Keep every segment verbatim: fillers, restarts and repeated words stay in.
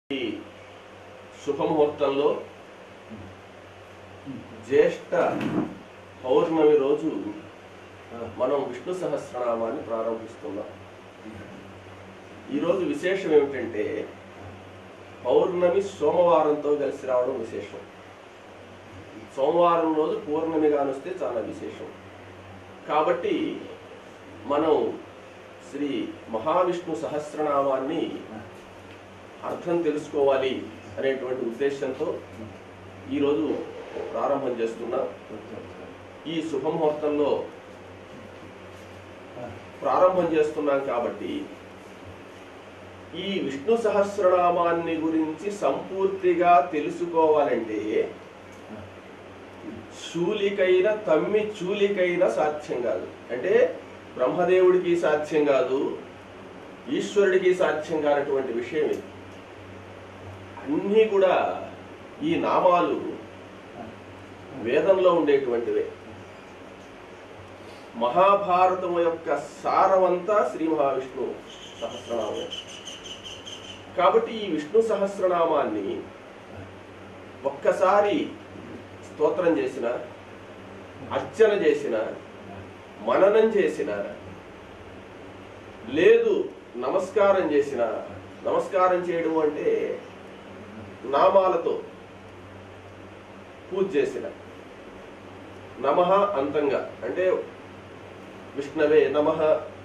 ఈ శుభముహూర్తంలో జ్యేష్ఠ పౌర్ణమి రోజు మనం విష్ణు సహస్రనామాన్ని ప్రారంభిస్తున్నాం. ఈరోజు విశేషం ఏమిటంటే పౌర్ణమి సోమవారంతో కలిసి రావడం విశేషం. సోమవారం రోజు పూర్ణమిగా వస్తే చాలా విశేషం. కాబట్టి మనం శ్రీ మహావిష్ణు సహస్రనామాన్ని అర్థం తెలుసుకోవాలి అనేటువంటి ఉద్దేశంతో ఈరోజు ప్రారంభం చేస్తున్నాం. ఈ శుభముహూర్తంలో ప్రారంభం చేస్తున్నాం కాబట్టి ఈ విష్ణు సహస్రనామాన్ని గురించి సంపూర్తిగా తెలుసుకోవాలంటే చూలికైన తమ్మి చూలికైన సాధ్యం కాదు. అంటే బ్రహ్మదేవుడికి సాధ్యం కాదు, ఈశ్వరుడికి సాధ్యం కానటువంటి విషయం ఇది. అన్నీ కూడా ఈ నామాలు వేదంలో ఉండేటువంటివే. మహాభారతం యొక్క సారమంతా శ్రీ మహావిష్ణు సహస్రనామం. కాబట్టి ఈ విష్ణు సహస్రనామాన్ని ఒక్కసారి స్తోత్రం చేసిన, అర్చన చేసిన, మననం చేసిన, లేదు నమస్కారం చేసిన, నమస్కారం చేయడం అంటే నామాలతో పూజ చేసిన, నమః అంతంగా అంటే విష్ణవే నమః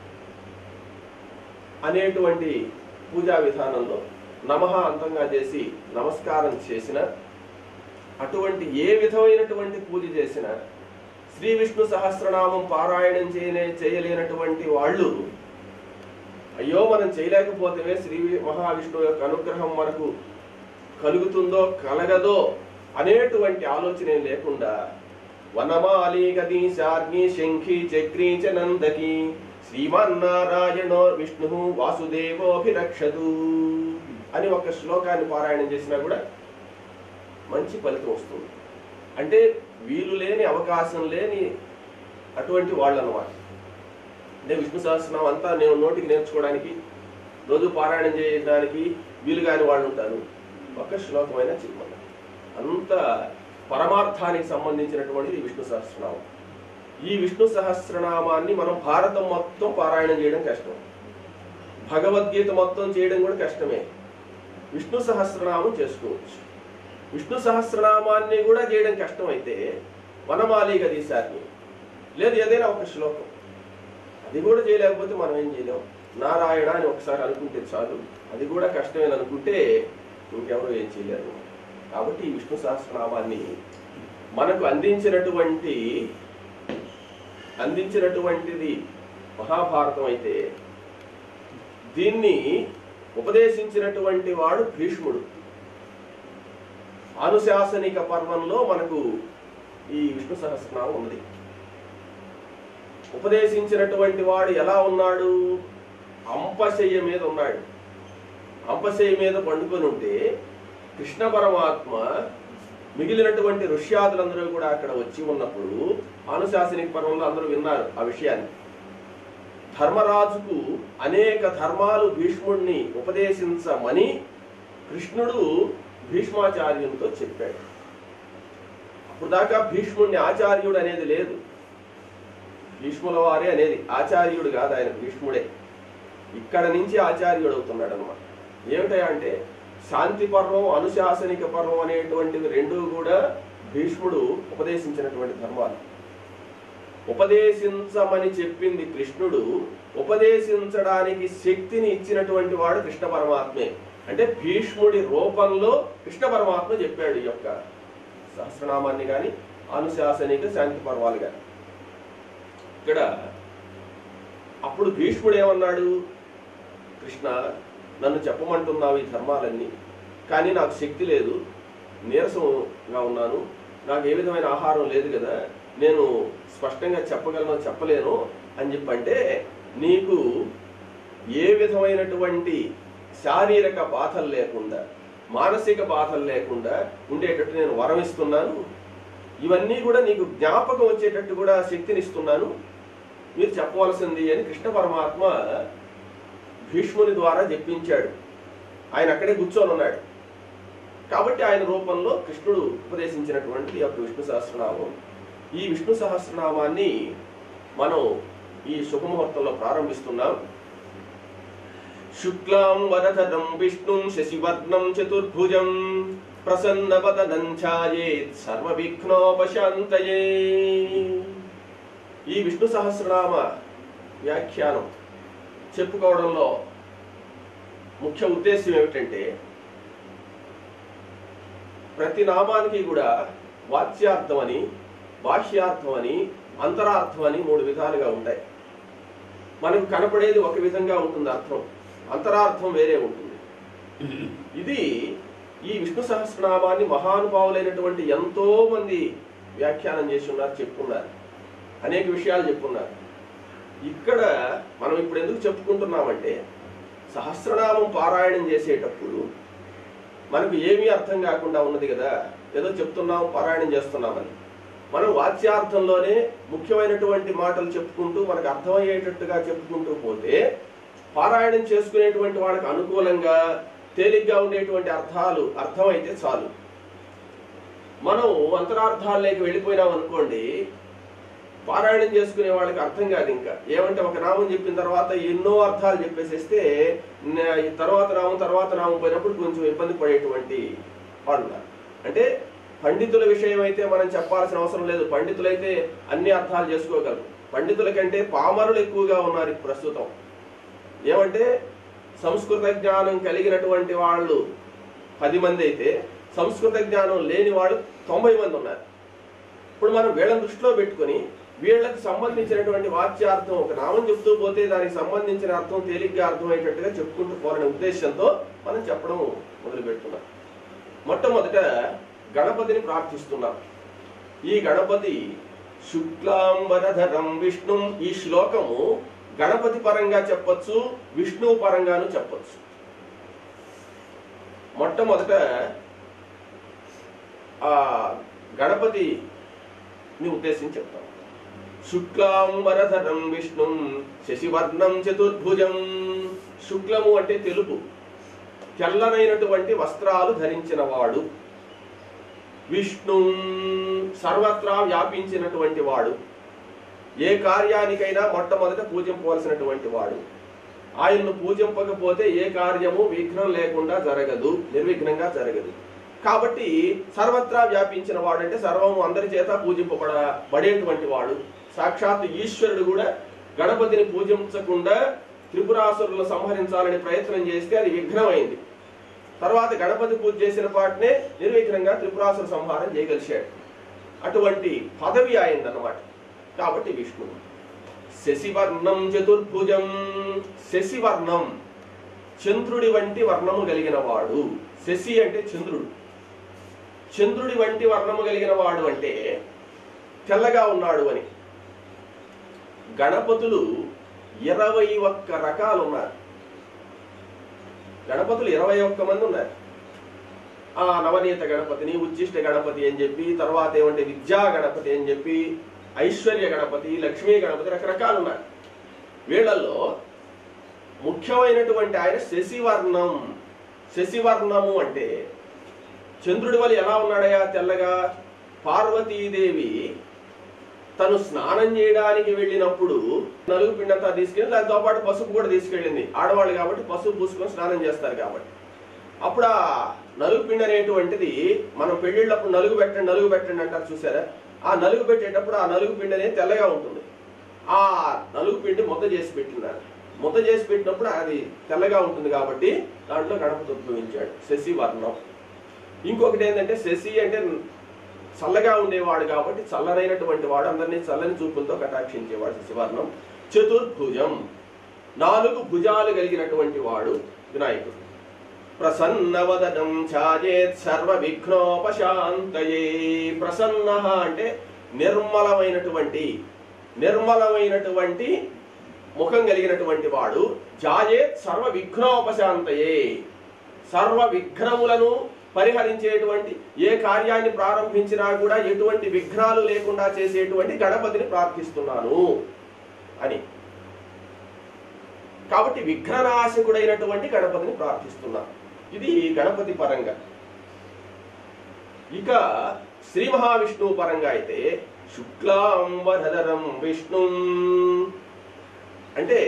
అనేటువంటి పూజా విధానంలో నమః అంతంగా చేసి నమస్కారం చేసిన, అటువంటి ఏ విధమైనటువంటి పూజ చేసిన, శ్రీ విష్ణు సహస్రనామం పారాయణం చేయలే చేయలేనటువంటి వాళ్ళు అయ్యో మనం చేయలేకపోతే శ్రీ మహావిష్ణువు యొక్క అనుగ్రహం మనకు కలుగుతుందో కలగదో అనేటువంటి ఆలోచన లేకుండా వనమాలి గది శార్గి శంఖి చక్రీ చ నందకి శ్రీమన్నారాయణో విష్ణు వాసుదేవోభిరక్షతు అని ఒక శ్లోకాన్ని పారాయణం చేసినా కూడా మంచి ఫలితం వస్తుంది. అంటే వీలు లేని, అవకాశం లేని అటువంటి వాళ్ళు అన్నమాట. అంటే విష్ణు సహస్రనామం అంతా నేను నోటికి నేర్చుకోవడానికి, రోజు పారాయణం చేయడానికి వీలు కాని వాళ్ళు ఉంటారు. ఒక శ్లోకమైన చెప్పాలి. అంత పరమార్థానికి సంబంధించినటువంటిది విష్ణు సహస్రనామం. ఈ విష్ణు సహస్రనామాన్ని మనం భారతం మొత్తం పారాయణం చేయడం కష్టం, భగవద్గీత మొత్తం చేయడం కూడా కష్టమే. విష్ణు సహస్రనామం చేసుకోవచ్చు. విష్ణు సహస్రనామాన్ని కూడా చేయడం కష్టమైతే వనమాలిగా తీసారిని లేదు ఏదైనా ఒక శ్లోకం అది కూడా చేయలేకపోతే మనం ఏం చేయలేం. నారాయణ అని ఒకసారి అనుకుంటే చాలు, అది కూడా కష్టమేని అనుకుంటే ఇంకెవరో ఏం చేయలేరు. కాబట్టి ఈ విష్ణు సహస్రనామాన్ని మనకు అందించినటువంటి అందించినటువంటిది మహాభారతం అయితే దీన్ని ఉపదేశించినటువంటి వాడు భీష్ముడు. అనుశాసనిక పర్వంలో మనకు ఈ విష్ణు సహస్రనామం ఉన్నది. ఉపదేశించినటువంటి వాడు ఎలా ఉన్నాడు? అంపశయ్య మీద ఉన్నాడు. అంపశయ్య మీద పండుకొని ఉంటే కృష్ణ పరమాత్మ మిగిలినటువంటి ఋష్యాదులందరూ కూడా అక్కడ వచ్చి ఉన్నప్పుడు అనుశాసనిక పర్వంలో అందరూ విన్నారు ఆ విషయాన్ని. ధర్మరాజుకు అనేక ధర్మాలు భీష్ముడిని ఉపదేశించమని కృష్ణుడు భీష్మాచార్యునితో చెప్పాడు. అప్పుడు దాకా భీష్ముడిని ఆచార్యుడు అనేది లేదు, భీష్ముల వారే అనేది. ఆచార్యుడు కాదు ఆయన, భీష్ముడే. ఇక్కడ నుంచి ఆచార్యుడు అవుతున్నాడు అనమాట. ఏమిటా అంటే శాంతి పర్వం, అనుశాసనిక పర్వం అనేటువంటివి రెండూ కూడా భీష్ముడు ఉపదేశించినటువంటి ధర్మాలు. ఉపదేశించమని చెప్పింది కృష్ణుడు, ఉపదేశించడానికి శక్తిని ఇచ్చినటువంటి వాడు కృష్ణ పరమాత్మే. అంటే భీష్ముడి రూపంలో కృష్ణ పరమాత్మ చెప్పాడు ఈ యొక్క సహస్రనామాన్ని కానీ అనుశాసనిక శాంతి పర్వాలు కానీ. ఇక్కడ అప్పుడు భీష్ముడు ఏమన్నాడు? కృష్ణ, నన్ను చెప్పమంటున్నావు ఈ ధర్మాలన్నీ, కానీ నాకు శక్తి లేదు, నీరసంగా ఉన్నాను, నాకు ఏ విధమైన ఆహారం లేదు కదా, నేను స్పష్టంగా చెప్పగలను చెప్పలేను అని చెప్పంటే నీకు ఏ విధమైనటువంటి శారీరక బాధలు లేకుండా, మానసిక బాధలు లేకుండా ఉండేటట్టు నేను వరం ఇస్తున్నాను. ఇవన్నీ కూడా నీకు జ్ఞాపకం వచ్చేటట్టు కూడా శక్తినిస్తున్నాను, మీరు చెప్పవలసింది అని కృష్ణ పరమాత్మ భీష్ముని ద్వారా చెప్పించాడు. ఆయన అక్కడే కూర్చొని ఉన్నాడు. కాబట్టి ఆయన రూపంలో కృష్ణుడు ఉపదేశించినటువంటి ఈ యొక్క విష్ణు సహస్రనామం. ఈ విష్ణు సహస్రనామాన్ని మనం ఈ శుభముహూర్తంలో ప్రారంభిస్తున్నాం. శుక్లాం వరదరం విష్ణుం శశివర్ణం చతుర్భుజం ప్రసన్నవదనం ఛాయేత్ సర్వవిఘ్నోపశాంతయే. ఈ విష్ణు సహస్రనామ వ్యాఖ్యానం చెప్పుకోవడంలో ముఖ్య ఉద్దేశం ఏమిటంటే, ప్రతి నామానికి కూడా వాచ్యార్థం అని, బాహ్యార్థం అని, అంతరార్థం అని మూడు విధాలుగా ఉంటాయి. మనకు కనపడేది ఒక విధంగా ఉంటుంది అర్థం, అంతరార్థం వేరే ఉంటుంది. ఇది ఈ విష్ణు సహస్రనామాన్ని మహానుభావులైనటువంటి ఎంతో మంది వ్యాఖ్యానం చేసి ఉన్నారు, చెప్పుకున్నారు, అనేక విషయాలు చెప్పుకున్నారు. ఇక్కడ మనం ఇప్పుడు ఎందుకు చెప్పుకుంటున్నామంటే, సహస్రనామం పారాయణం చేసేటప్పుడు మనకు ఏమీ అర్థం కాకుండా ఉన్నది కదా, ఏదో చెప్తున్నాం పారాయణం చేస్తున్నామని. మనం వాచ్యార్థంలోనే ముఖ్యమైనటువంటి మాటలు చెప్పుకుంటూ మనకు అర్థమయ్యేటట్టుగా చెప్పుకుంటూ పోతే పారాయణం చేసుకునేటువంటి వాళ్ళకి అనుకూలంగా తేలిగ్గా ఉండేటువంటి అర్థాలు అర్థమైతే చాలు. మనం అంతరార్థాల్లోకి వెళ్ళిపోయినాం అనుకోండి, పారాయణం చేసుకునే వాళ్ళకి అర్థం కాదు. ఇంకా ఏమంటే ఒక నామం చెప్పిన తర్వాత ఎన్నో అర్థాలు చెప్పేసేస్తే తర్వాత నామం తర్వాత నామం పోయినప్పుడు కొంచెం ఇబ్బంది పడేటువంటి వాళ్ళు. అంటే పండితుల విషయం అయితే మనం చెప్పాల్సిన అవసరం లేదు, పండితులైతే అన్ని అర్థాలు చేసుకోగలరు. పండితుల కంటే పామరులు ఎక్కువగా ఉన్నారు ప్రస్తుతం. ఏమంటే సంస్కృత జ్ఞానం కలిగినటువంటి వాళ్ళు పది మంది అయితే సంస్కృత జ్ఞానం లేని వాళ్ళు తొంభై మంది ఉన్నారు. ఇప్పుడు మనం వీళ్ళని దృష్టిలో పెట్టుకుని వీళ్ళకి సంబంధించినటువంటి వాచ్యార్థం ఒక నామం చెప్తూ పోతే దానికి సంబంధించిన అర్థం తేలిగ్గా అర్థమయ్యేటట్టుగా చెప్పుకుంటూ పోవాలనే ఉద్దేశంతో మనం చెప్పడం మొదలు పెడుతున్నాం. మొట్టమొదట గణపతిని ప్రార్థిస్తున్నాం. ఈ గణపతి శుక్లాంబరధరం విష్ణు, ఈ శ్లోకము గణపతి పరంగా చెప్పొచ్చు, విష్ణువు పరంగాను చెప్పొచ్చు. మొట్టమొదట ఆ గణపతిని ఉద్దేశించి చెప్తాం. శుక్లాంబరధరం విష్ణు శశివర్ణం చతుర్భుజం. శుక్లము అంటే తెలుపు, తెల్లనైనటువంటి వస్త్రాలు ధరించిన వాడు. విష్ణు సర్వత్రా వ్యాపించినటువంటి వాడు, ఏ కార్యానికైనా మొట్టమొదట పూజింపవలసినటువంటి వాడు. ఆయన్ను పూజింపకపోతే ఏ కార్యము విఘ్నం లేకుండా జరగదు, నిర్విఘ్నంగా జరగదు. కాబట్టి సర్వత్రా వ్యాపించిన వాడు అంటే సర్వము అందరి చేత పూజింపబడేటువంటి వాడు. సాక్షాత్ ఈశ్వరుడు కూడా గణపతిని పూజించకుండా త్రిపురాసురులను సంహరించాలని ప్రయత్నం చేస్తే అది విఘ్నమైంది. తర్వాత గణపతి పూజ చేసిన పాటనే నిర్విఘ్నంగా త్రిపురాసుర సంహారం చేయగలిశాడు. అటువంటి పదవి అయిందన్నమాట. కాబట్టి విష్ణువు. శశివర్ణం చతుర్భుజం. శశివర్ణం చంద్రుడి వంటి వర్ణము కలిగిన వాడు. శశి అంటే చంద్రుడు. చంద్రుడి వంటి వర్ణము కలిగిన వాడు అంటే తెల్లగా ఉన్నాడు అని. గణపతులు ఇరవై ఒక్క రకాలు ఉన్నారు. గణపతులు ఇరవై ఒక్క మంది ఉన్నారు. ఆ నవనీత గణపతిని, ఉచ్చిష్ట గణపతి అని చెప్పి, తర్వాత ఏమంటే విద్యా గణపతి అని చెప్పి, ఐశ్వర్య గణపతి, లక్ష్మీ గణపతి, రకరకాలు ఉన్నారు. వీళ్ళల్లో ముఖ్యమైనటువంటి ఆయన శశివర్ణం. శశివర్ణము అంటే చంద్రుడి వల్ల ఎలా ఉన్నాడయా తెల్లగా? పార్వతీదేవి తను స్నానం చేయడానికి వెళ్ళినప్పుడు నలుగు పిండంతా తీసుకెళ్ళి దాంతో పాటు పసుపు కూడా తీసుకెళ్ళింది. ఆడవాళ్ళు కాబట్టి పసుపు పూసుకొని స్నానం చేస్తారు కాబట్టి. అప్పుడు ఆ నలుగు పిండి అనేటువంటిది మనం పెళ్లిళ్ళప్పుడు నలుగు పెట్టండి నలుగు పెట్టండి అంటారు చూసారా? ఆ నలుగు పెట్టేటప్పుడు ఆ నలుగు పిండి అనేది తెల్లగా ఉంటుంది. ఆ నలుగు పిండి ముద్ద చేసి పెట్టినారు. ముద్ద చేసి పెట్టినప్పుడు అది తెల్లగా ఉంటుంది కాబట్టి దాంట్లో గణపతి ఉద్భవించాడు. శశి వర్ణం. ఇంకొకటి ఏంటంటే శశి అంటే చల్లగా ఉండేవాడు కాబట్టి చల్లనైనటువంటి వాడు, అందరినీ చల్లని చూపులతో కటాక్షించేవాడు శశివర్ణం. చతుర్భుజం, నాలుగు భుజాలు కలిగినటువంటి వాడు వినాయకుడు. ప్రసన్నవదనం ఛాయేత్ సర్వ విఘ్నోపశాంతయే. ప్రసన్న అంటే నిర్మలమైనటువంటి నిర్మలమైనటువంటి ముఖం కలిగినటువంటి వాడు. జాయేత్ సర్వ విఘ్నోపశాంతయే, సర్వ విఘ్నములను పరిహరించేటువంటి, ఏ కార్యాన్ని ప్రారంభించినా కూడా ఎటువంటి విఘ్నాలు లేకుండా చేసేటువంటి గణపతిని ప్రార్థిస్తున్నాను అని. కాబట్టి విఘ్ననాశకుడైనటువంటి గణపతిని ప్రార్థిస్తున్నాను. ఇది గణపతి పరంగా. ఇక శ్రీ మహావిష్ణువు పరంగా అయితే శుక్లాంబరధరం విష్ణు అంటే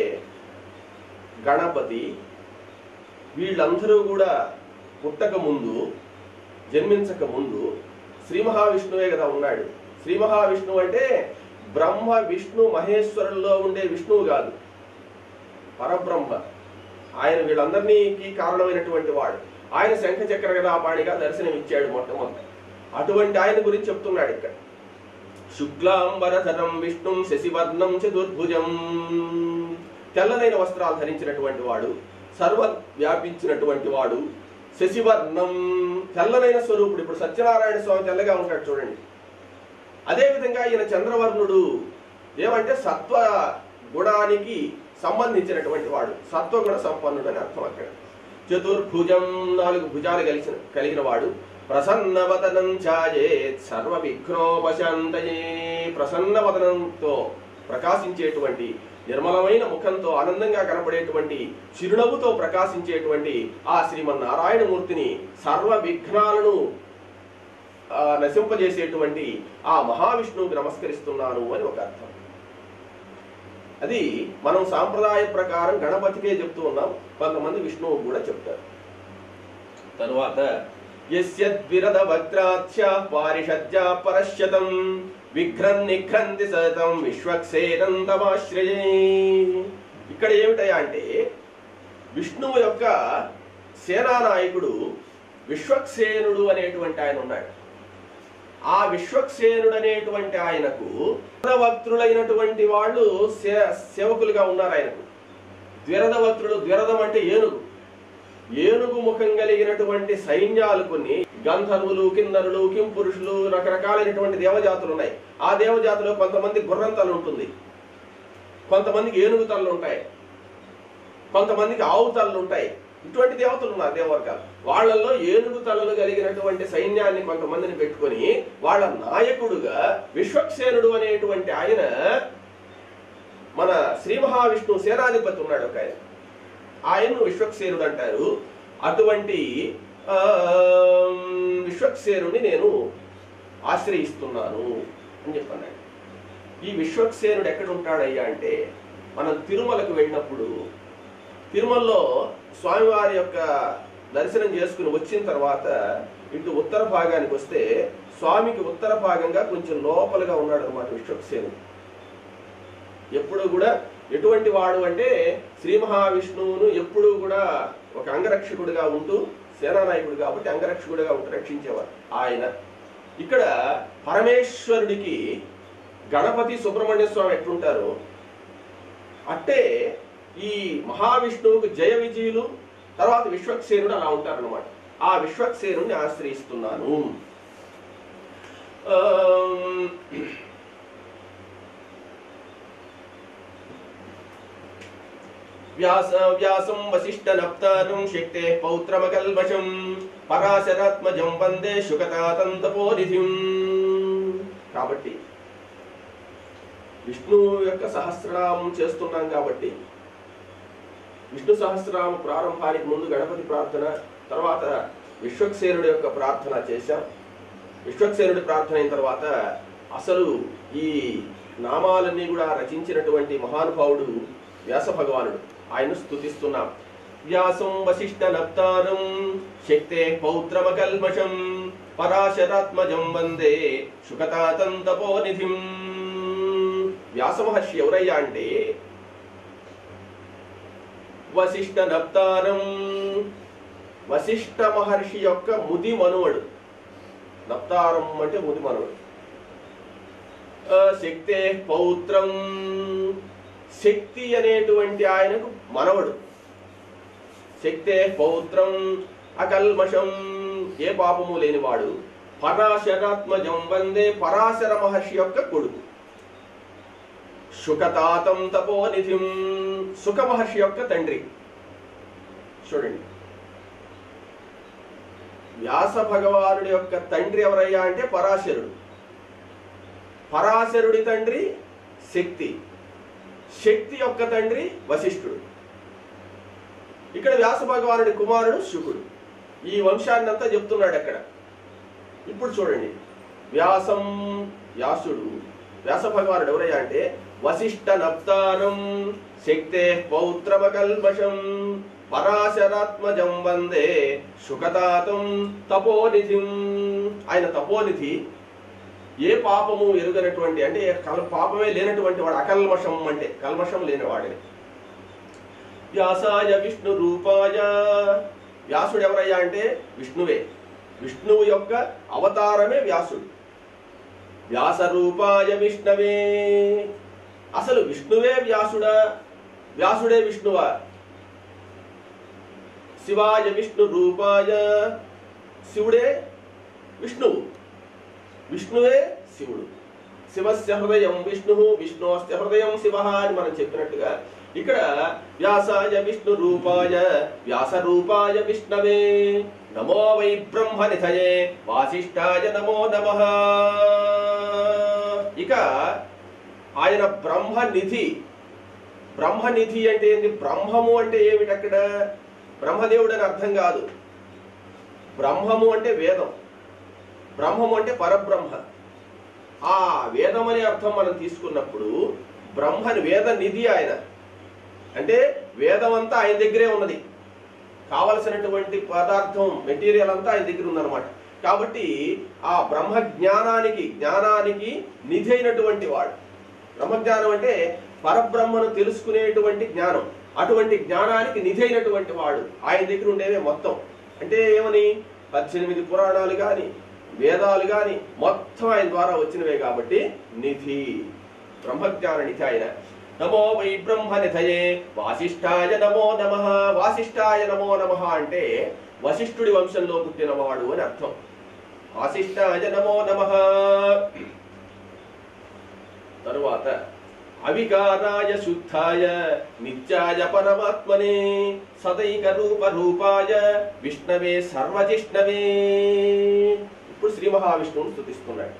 గణపతి వీళ్ళందరూ కూడా పుట్టక ముందు, జన్మించక ముందు శ్రీ మహావిష్ణువే కదా ఉన్నాడు. శ్రీ మహావిష్ణువు అంటే బ్రహ్మ విష్ణు మహేశ్వరుల్లో ఉండే విష్ణువు కాదు, పరబ్రహ్మ. ఆయన వీళ్ళందరికీ కారణమైనటువంటి వాడు. ఆయన శంఖచక్ర గదాపాణిగా దర్శనం ఇచ్చాడు మొట్టమొదటి. అటువంటి ఆయన గురించి చెప్తున్నాడు ఇక్కడ. శుక్లాంబరధరం విష్ణుం శశివర్ణం చతుర్భుజం, తెల్లనైన వస్త్రాలు ధరించినటువంటి వాడు, సర్వ వ్యాపించినటువంటి వాడు, శశివర్ణం తెల్లనైన స్వరూపుడు. ఇప్పుడు సత్యనారాయణ స్వామి తెల్లగా ఉంటాడు చూడండి. అదేవిధంగా ఈయన చంద్రవర్ణుడు, ఏమంటే సత్వ గుణానికి సంబంధించినటువంటి వాడు, సత్వగుణ సంపన్నుడు అని అర్థం అక్కడ. చతుర్భుజం నాలుగు భుజాలు కలిసిన కలిగిన వాడు. ప్రసన్నవదనం ఛాయేత్ సర్వ విఘ్నోపశాంతయే, ప్రసన్నవదనంతో ప్రకాశించేటువంటి, నిర్మలమైన ముఖంతో ఆనందంగా కనపడేటువంటి, చిరునవ్వుతో ప్రకాశించేటువంటి ఆ శ్రీమన్నారాయణమూర్తిని సర్వ విఘ్నాలను నశింపజేసేటువంటి ఆ మహావిష్ణువుకి నమస్కరిస్తున్నాను అని ఒక అర్థం. అది మనం సాంప్రదాయ ప్రకారం గణపతికే చెప్తూ ఉన్నాం, కొంతమంది విష్ణువు కూడా చెప్తారు. తరువాత యస్యద్విరద వక్త్రాచ్య పారిషద్యా పరశ్యతం విఘ్నం నిఘ్రంతి సతతం విశ్వక్సేనం తమాశ్రయే. ఇక్కడ ఏమిటయా అంటే విష్ణువు యొక్క సేనానాయకుడు విశ్వక్సేనుడు అనేటువంటి ఆయన ఉన్నాడు. ఆ విశ్వక్సేనుడు అనేటువంటి ఆయనకు ద్విరదవక్త్రులైనటువంటి వాళ్ళు సే సేవకులుగా ఉన్నారు ఆయనకు. ద్విరదవక్త్రులు, ద్విరదం అంటే ఏనుగు, ఏనుగు ముఖం కలిగినటువంటి సైన్యాలు కొన్ని, గంధర్వులు, కిన్నరులు, కింపురుషులు, రకరకాలైనటువంటి దేవజాతులు ఉన్నాయి. ఆ దేవజాతిలో కొంతమంది గుర్రం తల ఉంటుంది, కొంతమందికి ఏనుగు తలలు ఉంటాయి, కొంతమందికి ఆవు తలలు ఉంటాయి. ఇటువంటి దేవతలు ఉన్నారు దేవవర్గాలు. వాళ్ళల్లో ఏనుగు తలలు కలిగినటువంటి సైన్యాన్ని కొంతమందిని పెట్టుకొని వాళ్ళ నాయకుడుగా విశ్వక్సేనుడు అనేటువంటి ఆయన, మన శ్రీ మహావిష్ణువు సేనాధిపతి ఉన్నాడు ఒక ఆయన, ఆయన్ను విశ్వక్సేనుడు అంటారు. అటువంటి ఆ విశ్వక్సేనుని నేను ఆశ్రయిస్తున్నాను అని చెప్పన్నాడు. ఈ విశ్వక్సేనుడు ఎక్కడ ఉంటాడయ్యా అంటే, మనం తిరుమలకు వెళ్ళినప్పుడు తిరుమలలో స్వామివారి యొక్క దర్శనం చేసుకుని వచ్చిన తర్వాత ఇటు ఉత్తర భాగానికి వస్తే స్వామికి ఉత్తర భాగంగా కొంచెం లోపలగా ఉన్నాడు అనమాట విశ్వక్సేనుడు. ఎప్పుడు కూడా ఎటువంటి వాడు అంటే శ్రీ మహావిష్ణువును ఎప్పుడూ కూడా ఒక అంగరక్షకుడిగా ఉంటూ, సేనానాయకుడు కాబట్టి అంగరక్షకుడిగా ఉంటూ రక్షించేవాడు ఆయన. ఇక్కడ పరమేశ్వరుడికి గణపతి సుబ్రహ్మణ్య స్వామి ఎట్లుంటారు అట్టే ఈ మహావిష్ణువుకు జయ విజయులు, తర్వాత విశ్వక్సేనుడు అలా ఉంటారనమాట. ఆ విశ్వక్సేనుడిని ఆశ్రయిస్తున్నాను. వ్యాస వ్యాసం వశిష్ఠ నప్తారం శక్తే పౌత్రమకల్మషం పరాశరాత్మజం వందే శుకతాతంతపోనిధిం. కాబట్టి విష్ణువు యొక్క సహస్రనామం చేస్తున్నాం కాబట్టి విష్ణు సహస్రనామ ప్రారంభానికి ముందు గణపతి ప్రార్థన, తర్వాత విశ్వక్సేనుడి యొక్క ప్రార్థన చేశాం. విశ్వక్సేనుడి ప్రార్థన అయిన తర్వాత అసలు ఈ నామాలన్నీ కూడా రచించినటువంటి మహానుభావుడు వ్యాస భగవానుడు, ఆయన స్తుతిస్తున్నాం. వ్యాసం వశిష్ఠ నప్తారం శక్తే పౌత్రమకల్మషం పరాశరాత్మజం వందే శుకతాతంతపోనిధిం. వ్యాస మహర్షి ఎవరయ్యా అంటే వశిష్ఠ నప్తారం, వశిష్ఠ మహర్షి యొక్క ముది మనువడు. నప్తారం అంటే ముది మనువడు. శక్తే పౌత్రం, శక్తి అనేటువంటి ఆయనకు మనవడు. శక్తే పౌత్రం అకల్మషం, ఏ పాపము లేనివాడు. పరాశరాత్మజం వందే, పరాశర మహర్షి యొక్క కొడుకు. శుకతాతం తపోనిధిం, సుఖ మహర్షి యొక్క తండ్రి. చూడండి, వ్యాస భగవానుడి యొక్క తండ్రి ఎవరయ్యా అంటే పరాశరుడు. పరాశరుడి తండ్రి శక్తి, శక్తి యొక్క తండ్రి వశిష్ఠుడు. ఇక్కడ వ్యాస భగవానుడి కుమారుడు శుకుడు. ఈ వంశాన్ని అంతా చెప్తున్నాడు అక్కడ. ఇప్పుడు చూడండి, వ్యాసం వ్యాసుడు వ్యాస భగవానుడు ఎవరయ్యా అంటే వశిష్ఠ నప్తానం శక్తే పౌత్రమకల్మషం పరాశరాత్మజం వందే శుకతాతం తపోనిధిం. ఆయన తపోనిధి, ఏ పాపము ఎరుగనటువంటి అంటే పాపమే లేనటువంటి వాడు, అకల్మషం అంటే కల్మషం లేనివాడిని. వ్యాసాయ విష్ణు రూపాయ, వ్యాసుడు ఎవరయ్యా అంటే విష్ణువే, విష్ణువు యొక్క అవతారమే వ్యాసుడు. వ్యాస రూపాయ విష్ణవే, అసలు విష్ణువే వ్యాసుడా, వ్యాసుడే విష్ణువా? శివాయ విష్ణు రూపాయ, శివుడే విష్ణువు, విష్ణువే శివుడు. శివస్య హృదయం విష్ణు, విష్ణోస్య హృదయం శివ అని మనం చెప్పినట్టుగా ఇక్కడ వ్యాసాయ విష్ణు రూపాయ వ్యాస రూపాయ విష్ణవే నమో వై బ్రహ్మనిధయే వాసిష్ఠాయ నమో నమః. ఇక ఆయన బ్రహ్మనిధి. బ్రహ్మనిధి అంటే ఏంటి? బ్రహ్మము అంటే ఏమిటి? అక్కడ బ్రహ్మదేవుడు అని అర్థం కాదు. బ్రహ్మము అంటే వేదం, బ్రహ్మము అంటే పరబ్రహ్మ. ఆ వేదం అనే అర్థం మనం తీసుకున్నప్పుడు బ్రహ్మని వేద నిధి ఆయన అంటే వేదం అంతా ఆయన దగ్గరే ఉన్నది, కావలసినటువంటి పదార్థం మెటీరియల్ అంతా ఆయన దగ్గర ఉందన్నమాట. కాబట్టి ఆ బ్రహ్మ జ్ఞానానికి జ్ఞానానికి నిధి అయినటువంటి వాడు. బ్రహ్మజ్ఞానం అంటే పరబ్రహ్మను తెలుసుకునేటువంటి జ్ఞానం, అటువంటి జ్ఞానానికి నిధి అయినటువంటి వాడు. ఆయన దగ్గర ఉండేవే మొత్తం. అంటే ఏమని? పద్దెనిమిది పురాణాలు గాని వేదాలు గాని మొత్తం ఆయన ద్వారా వచ్చినవే కాబట్టి నిధి, బ్రహ్మజ్ఞాన నిధి ఆయన. నమో వై బ్రహ్మనిధయే వాసిష్ఠాయ నమో నమః. వాసిష్ఠాయ నమో నమః అంటే వశిష్ఠుడి వంశంలో పుట్టినవాడు అని అర్థం. వాసిష్ఠాయ నమో నమః. తరువాత అవికారాయ శుద్ధాయ నిత్యాయ పరమాత్మనే సదైక రూప రూపాయ విష్ణవే సర్వజిష్ణవే. ఇప్పుడు శ్రీ మహావిష్ణువును స్తుతిస్తున్నాడు.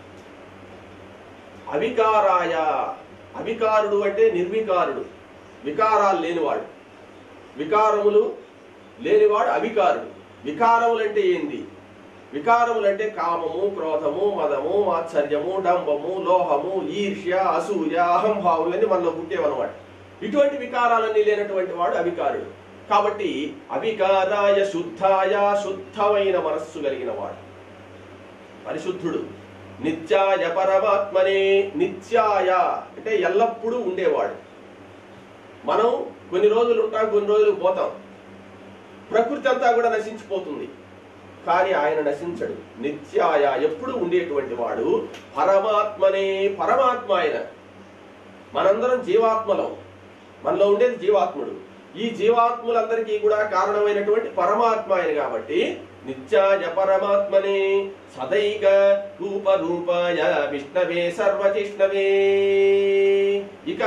అవికారాయ, అవికారుడు అంటే నిర్వికారుడు, వికారాలు లేనివాడు, వికారములు లేనివాడు అవికారుడు. వికారములు అంటే ఏంది? వికారములు అంటే కామము, క్రోధము, మదము, మాత్సర్యము, డంబము, లోహము, ఈర్ష్య, అసూయ, అహంభావులన్నీ మనలో పుట్టేవన్నమాట. ఇటువంటి వికారాలన్నీ లేనటువంటి వాడు అవికారుడు. కాబట్టి అవికారాయ శుద్ధాయ, శుద్ధమైన మనస్సు కలిగిన వాడు, పరిశుద్ధుడు. నిత్యాయ పరమాత్మనే, నిత్యాయ అంటే ఎల్లప్పుడూ ఉండేవాడు. మనం కొన్ని రోజులు ఉంటాం, కొన్ని రోజులు పోతాం, ప్రకృతి అంతా కూడా నశించిపోతుంది, కానీ ఆయన నశించడు. నిత్యాయ ఎప్పుడు ఉండేటువంటి వాడు. పరమాత్మనే, పరమాత్మ ఆయన. మనందరం జీవాత్మలం, మనలో ఉండేది జీవాత్ముడు. ఈ జీవాత్ములందరికీ కూడా కారణమైనటువంటి పరమాత్మ ఆయన కాబట్టి నిత్యాయ పరమాత్మనే సదైక రూప రూపాయ విష్ణవే సర్వజిష్ణవే. ఇక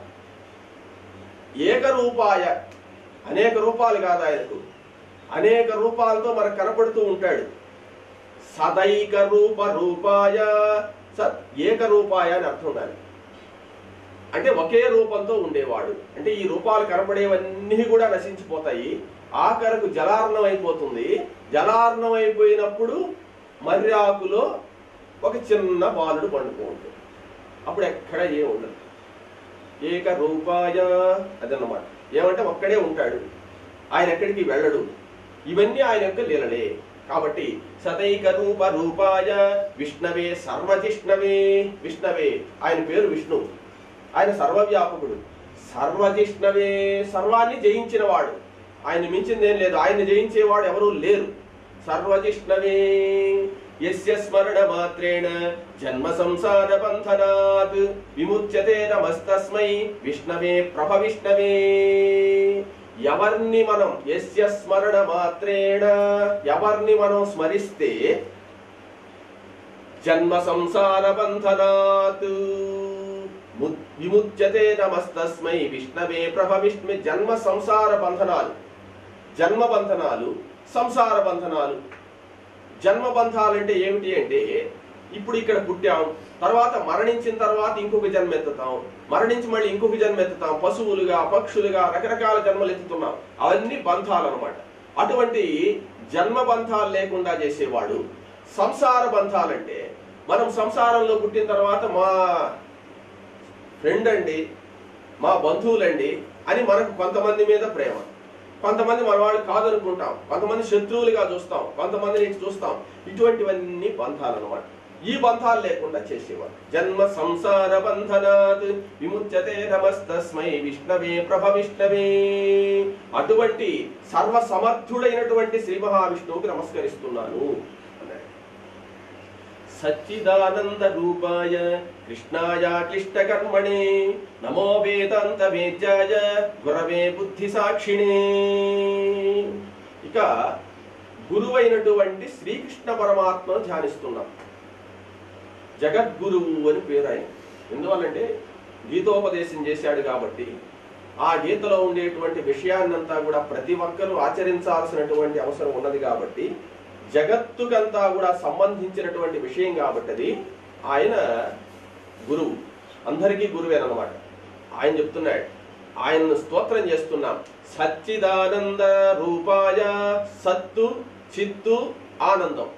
ఏకరూపాయ, అనేక రూపాలు కాదు ఆయనకు, అనేక రూపాలతో మనకు కనపడుతూ ఉంటాడు. సదైక రూప రూపాయ, సత్ ఏక రూపాయ అని అర్థం దాన్ని. అంటే ఒకే రూపంతో ఉండేవాడు. అంటే ఈ రూపాలు కనపడేవన్నీ కూడా నశించిపోతాయి, ఆఖరకు జలార్ణం అయిపోతుంది. జలార్ణం అయిపోయినప్పుడు మర్రి ఆకులో ఒక చిన్న బాలుడు పండుతూ ఉంటుంది. అప్పుడు ఎక్కడ ఏ ఉండదు. ఏక రూపాయ అదన్నమాట. ఏమంటే ఒక్కడే ఉంటాడు, ఆయన ఎక్కడికి వెళ్ళడు. ఇవన్నీ ఆయన యొక్క లీలలే. కాబట్టి సదైక రూప రూపాయ విష్ణవే సర్వజిష్ణవే. విష్ణవే ఆయన పేరు విష్ణువు, ఆయన సర్వవ్యాపకుడు. సర్వజిష్ణవే సర్వాన్ని జయించిన వాడు, ఆయన మించిందేం లేదు, ఆయన జయించేవాడు ఎవరూ లేరు. సర్వజిష్ణవే యస్య స్మరణ మాత్రేణ జన్మ సంసార బంధనాత్ విముచ్యతే నమస్తస్మై విష్ణవే ప్రభ విష్ణవే. ఎవరిని మనం యస్య స్మరణ మాత్రేణ, ఎవరిని మనం స్మరిస్తే జన్మ సంసార బంధనాత్ విముచ్యతే నమస్తస్మై విష్ణవే ప్రభ విష్ణు. జన్మ సంసార బంధనాలు, జన్మ బంధనాలు, సంసార బంధనాలు. జన్మ బంధాలు అంటే ఏమిటి అంటే ఇప్పుడు ఇక్కడ పుట్టాం, తర్వాత మరణించిన తర్వాత ఇంకొక జన్మ ఎత్తుతాం, మరణించి మళ్ళీ ఇంకొక జన్మ ఎత్తుతాం, పశువులుగా పక్షులుగా రకరకాల జన్మలు ఎత్తుతున్నాం. అవన్నీ బంధాలు అనమాట. అటువంటి జన్మ బంధాలు లేకుండా చేసేవాడు. సంసార బంధాలంటే మనం సంసారంలో పుట్టిన తర్వాత మా ఫ్రెండ్ అండి, మా బంధువులండి అని మనకు కొంతమంది మీద ప్రేమ, కొంతమంది మన వాళ్ళు కాదనుకుంటాం, కొంతమంది శత్రువులుగా చూస్తాం, కొంతమందిని చూస్తాం. ఇటువంటివన్నీ బంధాలు అన్నమాట. ఈ బంధాలు లేకుండా చేసేవారు. జన్మ సంసార బంధనాత్ విముచ్యతే నమస్తస్మై విష్ణవే ప్రభ విష్ణవే. అటువంటి సర్వ సమర్థుడైనటువంటి శ్రీ మహావిష్ణువుకి నమస్కరిస్తున్నాను. సచ్చిదానంద రూపాయ కృష్ణాయ క్లిష్ట కర్మణే నమో వేదాంత వేద్యాయ గురవే బుద్ధి సాక్షిణే. ఇక గురువైనటువంటి శ్రీకృష్ణ పరమాత్మను ధ్యానిస్తున్నాం. జగద్గురువు అని పేరు ఆయన. ఎందువల్లంటే గీతోపదేశం చేశాడు కాబట్టి ఆ గీతలో ఉండేటువంటి విషయాన్నంతా కూడా ప్రతి ఒక్కరూ ఆచరించాల్సినటువంటి అవసరం ఉన్నది కాబట్టి జగత్తుకంతా కూడా సంబంధించినటువంటి విషయం కాబట్టి అది ఆయన గురువు, అందరికీ గురువేనమాట. ఆయన చెప్తున్నాడు, ఆయన్ను స్తోత్రం చేస్తున్నాం. సచ్చిదానంద రూపాయ, సత్తు చిత్తు ఆనందం,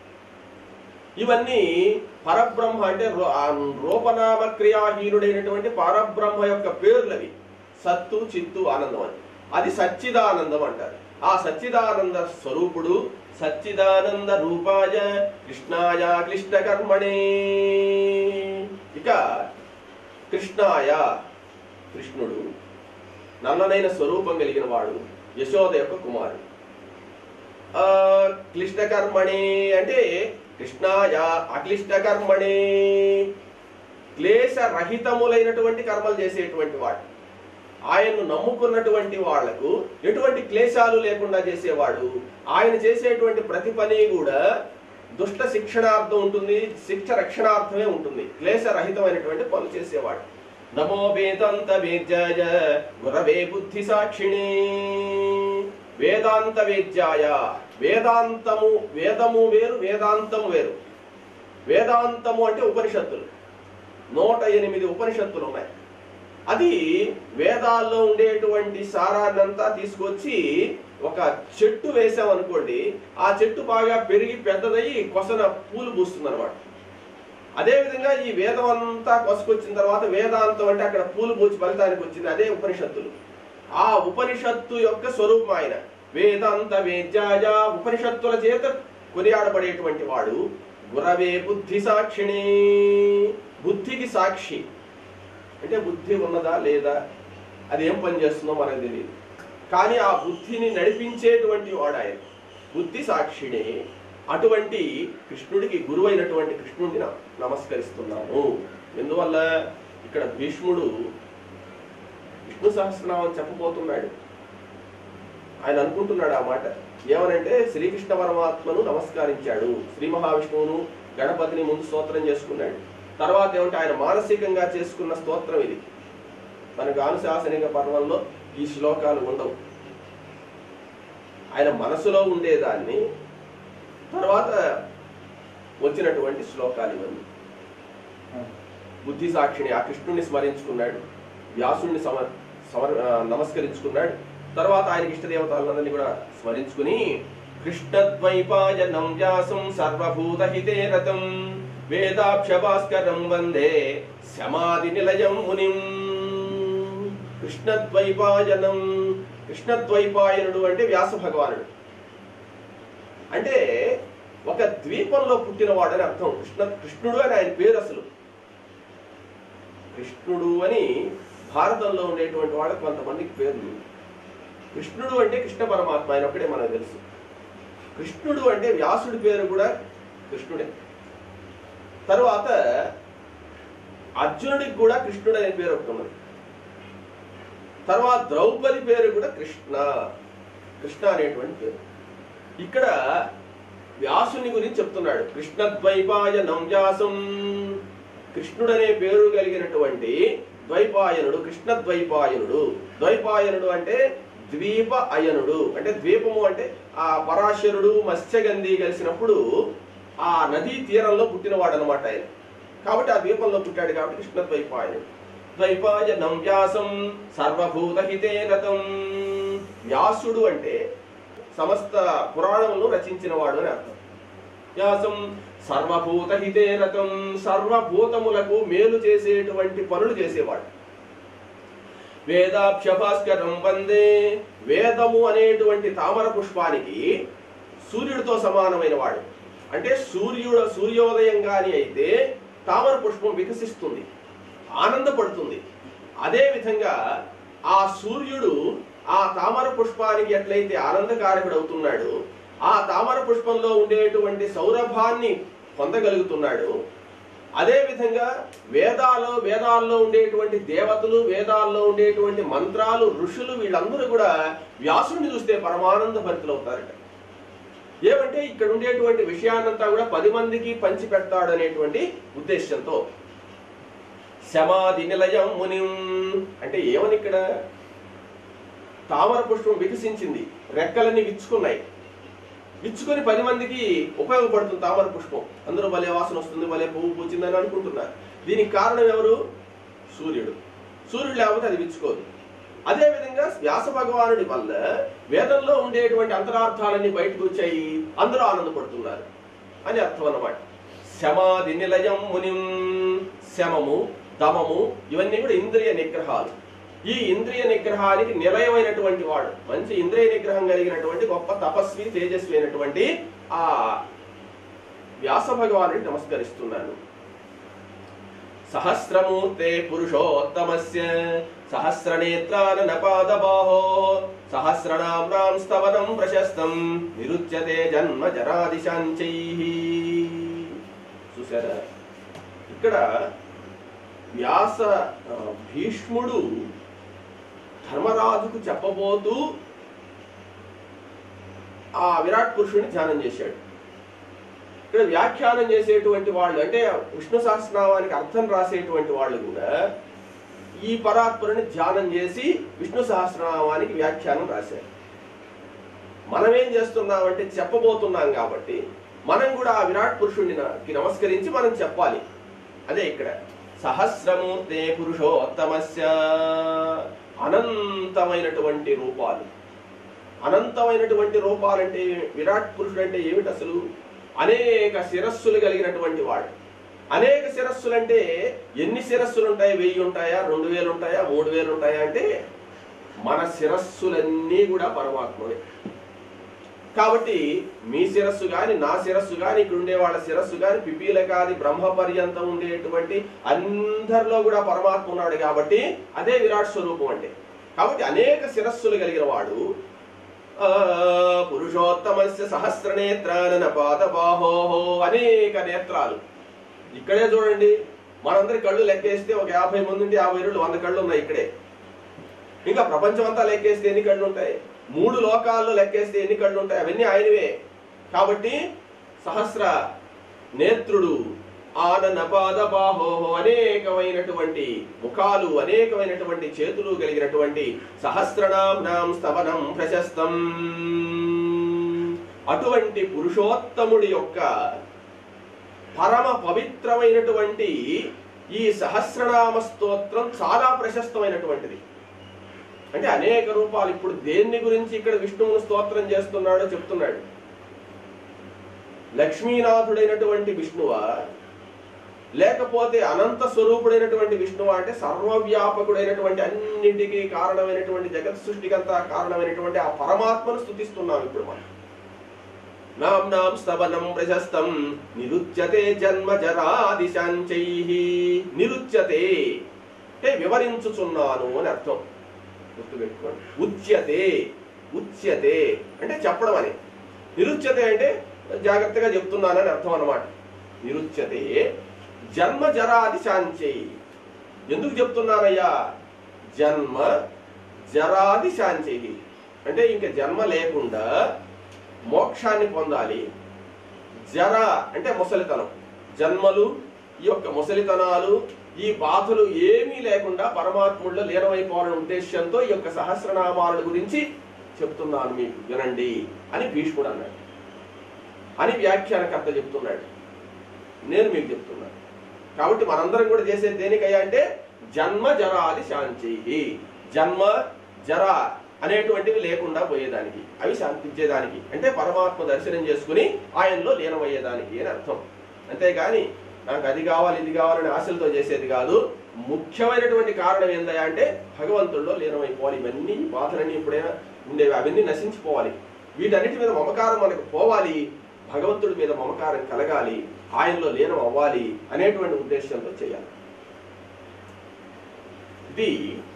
ఇవన్నీ పరబ్రహ్మ అంటే రూపనామ క్రియాహీనుడైనటువంటి పరబ్రహ్మ యొక్క పేర్లవి. సత్తు చిత్తు ఆనందం అని, అది సచ్చిదానందం అంటారు. ఆ సచ్చిదానంద స్వరూపుడు సచ్చిదానంద రూపాయ కృష్ణాయ క్లిష్ట కర్మణే. ఇక కృష్ణాయ, కృష్ణుడు నల్లనైన స్వరూపం కలిగిన వాడు, యశోద యొక్క కుమారుడు. ఆ క్లిష్ట కర్మణే అంటే కృష్ణాయ అక్లిష్ట కర్మణే, క్లేశ రహితములైనటువంటి కర్మలు చేసేటువంటి వాడు. ఆయన్ను నమ్ముకున్నటువంటి వాళ్లకు ఎటువంటి క్లేశాలు లేకుండా చేసేవాడు. ఆయన చేసేటువంటి ప్రతి పని కూడా దుష్ట శిక్షణార్థం ఉంటుంది, శిక్ష రక్షణార్థమే ఉంటుంది. క్లేశ రహితమైనటువంటి పనులు చేసేవాడు. నమో వేదాంత వేద్యాయ గురవే బుద్ధి సాక్షిణే. వేదాంత వేద్యాయ, వేదాంతము, వేదము వేరు వేదాంతము వేరు. వేదాంతము అంటే ఉపనిషత్తులు, నూట ఎనిమిది ఉపనిషత్తులు ఉన్నాయి. అది వేదాల్లో ఉండేటువంటి సారాన్నంతా తీసుకొచ్చి ఒక చెట్టు వేసామనుకోండి, ఆ చెట్టు బాగా పెరిగి పెద్దదయ్యి కొసన పూలు పూస్తుంది అనమాట. అదేవిధంగా ఈ వేదం అంతా కొసుకొచ్చిన తర్వాత వేదాంతం అంటే అక్కడ పూలు పూచి ఫలితానికి వచ్చింది, అదే ఉపనిషత్తులు. ఆ ఉపనిషత్తు యొక్క స్వరూపం ఆయన. వేదాంత వేద్యాయ, ఉపనిషత్తుల చేత కొనియాడబడేటువంటి వాడు. గురవే బుద్ధి సాక్షిణి, బుద్ధికి సాక్షి. అంటే బుద్ధి ఉన్నదా లేదా, అది ఏం పని చేస్తుందో మనకు తెలియదు, కానీ ఆ బుద్ధిని నడిపించేటువంటి వాడు ఆయన. బుద్ధి సాక్షిణి. అటువంటి కృష్ణుడికి గురువైనటువంటి కృష్ణుడిని నమస్కరిస్తున్నాను. ఎందువల్ల ఇక్కడ భీష్ముడు విష్ణు సహస్రనామం చెప్పబోతున్నాడు. ఆయన అనుకుంటున్నాడు ఆ మాట ఏమనంటే, శ్రీకృష్ణ పరమాత్మను నమస్కరించాడు, శ్రీ మహావిష్ణువును గణపతిని ముందు స్తోత్రం చేసుకున్నాడు. తర్వాత ఏమంటే ఆయన మానసికంగా చేసుకున్న స్తోత్రం ఇది. మనకు అనుశాసనిక పర్వంలో ఈ శ్లోకాలు ఉండవు. ఆయన మనసులో ఉండేదాన్ని తర్వాత వచ్చినటువంటి శ్లోకాలు ఇవన్నీ. బుద్ధి సాక్షిని ఆ కృష్ణుని స్మరించుకున్నాడు, వ్యాసుడిని సమర్ సమర్ నమస్కరించుకున్నాడు. తర్వాత ఆయనకి ఇష్టదేవతలందరినీ కూడా స్మరించుకుని కృష్ణద్వైపాయనం వ్యాసం సర్వభూతహితే రతం వేదాక్ష భాస్కరం వందే సమాధి నిలయం మునిం. కృష్ణద్వైపాయనం, కృష్ణద్వైపాయనుడు అంటే వ్యాస భగవానుడు. అంటే ఒక ద్వీపంలో పుట్టినవాడు అని అర్థం. కృష్ణ కృష్ణుడు అని ఆయన పేరు. అసలు కృష్ణుడు అని భారతంలో ఉండేటువంటి వాడు కొంతమందికి పేర్లు. కృష్ణుడు అంటే కృష్ణ పరమాత్మ, ఆయన ఒక్కడే మనకు తెలుసు. కృష్ణుడు అంటే వ్యాసుడి పేరు కూడా కృష్ణుడే. తరువాత అర్జునుడికి కూడా కృష్ణుడు అనే పేరు ఒకటి ఉన్నది. తర్వాత ద్రౌపది పేరు కూడా కృష్ణ, కృష్ణ అనేటువంటి పేరు. ఇక్కడ వ్యాసుని గురించి చెప్తున్నాడు. కృష్ణద్వైపాయనం వ్యాసం, కృష్ణుడు అనే పేరు కలిగినటువంటి ద్వైపాయనుడు, కృష్ణ ద్వైపాయనుడు. ద్వైపాయనుడు అంటే ద్వీప అయనుడు, అంటే ద్వీపము అంటే ఆ పరాశరుడు మత్స్యగంధి కలిసినప్పుడు ఆ నదీ తీరంలో పుట్టినవాడు అనమాట ఆయన. కాబట్టి ఆ ద్వీపంలో పుట్టాడు కాబట్టి కృష్ణ ద్వైపాయనుడు. ద్వైపాయనం వ్యాసం సర్వభూతహితే రతం. వ్యాసుడు అంటే సమస్త పురాణములను రచించిన వాడు అని అర్థం. వ్యాసం సర్వభూత హితే రతం, సర్వభూతములకు మేలు చేసేటువంటి పనులు చేసేవాడు. వేదాభ్య భాస్కరం వందే, వేదము అనేటువంటి తామర పుష్పానికి సూర్యుడితో సమానమైన వాడు. అంటే సూర్యుడు సూర్యోదయం గాని అయితే తామర పుష్పం వికసిస్తుంది, ఆనందపడుతుంది. అదే విధంగా ఆ సూర్యుడు ఆ తామర పుష్పానికి ఎట్లయితే ఆనందకారకుడు అవుతున్నాడు, ఆ తామర పుష్పంలో ఉండేటువంటి సౌరభాన్ని పొందగలుగుతున్నాడు. అదే విధంగా వేదాల్లో వేదాల్లో ఉండేటువంటి దేవతలు, వేదాల్లో ఉండేటువంటి మంత్రాలు, ఋషులు, వీళ్ళందరూ కూడా వ్యాసుడిని చూస్తే పరమానంద భరితులు అవుతారట. ఏమంటే ఇక్కడ ఉండేటువంటి విషయాన్నంతా కూడా పది మందికి పంచి పెడతాడు అనేటువంటి ఉద్దేశంతో. శమాది నిలయం మునిం అంటే ఏమని, ఇక్కడ తామర పుష్పం వికసించింది, రెక్కలన్నీ విచ్చుకున్నాయి, విచ్చుకొని పది మందికి ఉపయోగపడుతుంది తామర పుష్పం. అందరూ భలే వాసన వస్తుంది, భలే పువ్వు పూచిందని అనుకుంటున్నారు. దీనికి కారణం ఎవరు? సూర్యుడు. సూర్యుడు లేకపోతే అది విచ్చుకోదు. అదేవిధంగా వ్యాస భగవానుడి వల్ల వేదంలో ఉండేటువంటి అంతరార్థాలన్నీ బయటకు వచ్చాయి, అందరూ ఆనందపడుతున్నారు అని అర్థం అన్నమాట. శమాది నిలయం మునిం, శమము, దమము ఇవన్నీ కూడా ఇంద్రియ నిగ్రహాలు. ఈ ఇంద్రియ నిగ్రహానికి నిలయమైనటువంటి వాడు, మంచి ఇంద్రియ నిగ్రహం కలిగినటువంటి గొప్ప తపస్వి, తేజస్వి అయినటువంటి ఆ వ్యాస భగవానుడికి నమస్కరిస్తున్నాను. సహస్రమూర్తే పురుషోత్తమస్య సహస్రనేత్రాన పాదబాహో సహస్రనామ్నాం స్తవనం ప్రశస్తం నిరుచ్యతే జన్మ జరాదిశాంచైః. చూసారా, ఇక్కడ వ్యాస భీష్ముడు ధర్మరాజుకు చెప్పబోతూ ఆ విరాట్ పురుషుడిని ధ్యానం చేశాడు. ఇక్కడ వ్యాఖ్యానం చేసేటువంటి వాళ్ళు, అంటే విష్ణు సహస్రనామానికి అర్థం రాసేటువంటి వాళ్ళు కూడా ఈ పరాత్పరుని ధ్యానం చేసి విష్ణు సహస్రనామానికి వ్యాఖ్యానం రాశారు. మనం ఏం చేస్తున్నామంటే చెప్పబోతున్నాం కాబట్టి మనం కూడా ఆ విరాట్ పురుషుడికి నమస్కరించి మనం చెప్పాలి. అదే ఇక్కడ సహస్రమూర్తే పురుషోత్తమస్య, అనంతమైనటువంటి రూపాలు. అనంతమైనటువంటి రూపాలంటే విరాట్ పురుషుడు అంటే ఏమిటి అసలు? అనేక శిరస్సులు కలిగినటువంటి వాడు. అనేక శిరస్సులు అంటే ఎన్ని శిరస్సులు ఉంటాయి? వెయ్యి ఉంటాయా, రెండు వేలు ఉంటాయా, మూడు వేలు ఉంటాయా? అంటే మన శిరస్సులన్నీ కూడా పరమాత్మవే. కాబట్టి మీ శిరస్సు గాని, నా శిరస్సు గాని, ఇక్కడ ఉండే వాళ్ళ శిరస్సు గాని, పిపీలకాది బ్రహ్మ పర్యంతం ఉండేటువంటి అందరిలో కూడా పరమాత్మ ఉన్నాడు. కాబట్టి అదే విరాట్ స్వరూపం అంటే. కాబట్టి అనేక శిరస్సులు కలిగిన వాడు. పురుషోత్తమస్య సహస్రనేత్రాన పాదబాహో, అనేక నేత్రాలు. ఇక్కడే చూడండి, మనందరి కళ్ళు లెక్కేస్తే ఒక యాభై మంది ఉంటే యాభై రెండు వంద కళ్ళు ఉన్నాయి ఇక్కడే. ఇంకా ప్రపంచం అంతా లెక్కేస్తే ఎన్ని కళ్ళు ఉంటాయి? మూడు లోకాల్లో లెక్కేస్తే ఎన్ని కళ్ళు ఉంటాయి? అవన్నీ ఆయనవే. కాబట్టి సహస్ర నేత్రుడు, ఆనన పాదబాహో, అనేకమైనటువంటి ముఖాలు, అనేకమైనటువంటి చేతులు కలిగినటువంటి సహస్రనామ్నాం స్తవనం ప్రశస్తం. అటువంటి పురుషోత్తముడి యొక్క పరమ పవిత్రమైనటువంటి ఈ సహస్రనామ స్తోత్రం చాలా ప్రశస్తమైనటువంటిది. అంటే అనేక రూపాలు. ఇప్పుడు దేన్ని గురించి ఇక్కడ విష్ణువును స్తోత్రం చేస్తున్నాడో చెప్తున్నాడు. లక్ష్మీనాథుడైనటువంటి విష్ణువా, లేకపోతే అనంత స్వరూపుడైనటువంటి విష్ణువా? అంటే సర్వవ్యాపకుడైనటువంటి అన్నింటికి కారణమైనటువంటి జగత్ సృష్టికంతా కారణమైనటువంటి ఆ పరమాత్మను స్తుతిస్తున్నాం ఇప్పుడు మనం. నామ్నాం స్తవనం ప్రశస్తం నిరుచ్యతే జన్మ జరాదిశాంచైః. నిరుచ్యతే అంటే వివరించుచున్నాను అని అర్థం, గుర్తుపెట్టుకోండి. ఉచ్యతే, ఉచ్యతే అంటే చెప్పడం అని. నిరుచ్యతే అంటే జాగ్రత్తగా చెప్తున్నానని అర్థం అన్నమాట. నిరుచ్యతే జన్మ జరాది శాంచై. ఎందుకు చెప్తున్నానయ్యా? జన్మ జరాది శాంచై అంటే ఇంక జన్మ లేకుండా మోక్షాన్ని పొందాలి. జర అంటే ముసలితనం, జన్మలు, ఈ యొక్క ముసలితనాలు, ఈ బాధలు ఏమీ లేకుండా పరమాత్ముడిలో లీనమైపోవాలనే ఉద్దేశంతో ఈ యొక్క సహస్రనామాల గురించి చెప్తున్నాను, మీకు వినండి అని భీష్ముడు అన్నాడు. అని వ్యాఖ్యానకర్త చెప్తున్నాడు, నేను మీకు చెప్తున్నాను. కాబట్టి మనందరం కూడా చేసేది దేనికయ్యా అంటే జన్మ జరాది శాంతి. జన్మ జర అనేటువంటివి లేకుండా పోయేదానికి, అవి శాంతించేదానికి, అంటే పరమాత్మ దర్శనం చేసుకుని ఆయనలో లీనమయ్యేదానికి అని అర్థం. అంతేగాని నాకు అది కావాలి ఇది కావాలని ఆశలతో చేసేది కాదు. ముఖ్యమైనటువంటి కారణం ఏందయ్యా అంటే భగవంతుల్లో లీనమైపోవాలి. ఇవన్నీ బాధలన్నీ ఎప్పుడైనా ఉండేవి, అవన్నీ నశించిపోవాలి. వీటన్నిటి మీద మమకారం మనకు పోవాలి, భగవంతుడి మీద మమకారం కలగాలి, ఆయనలో లీనం అవ్వాలి అనేటువంటి ఉద్దేశంతో చేయాలి. ఇది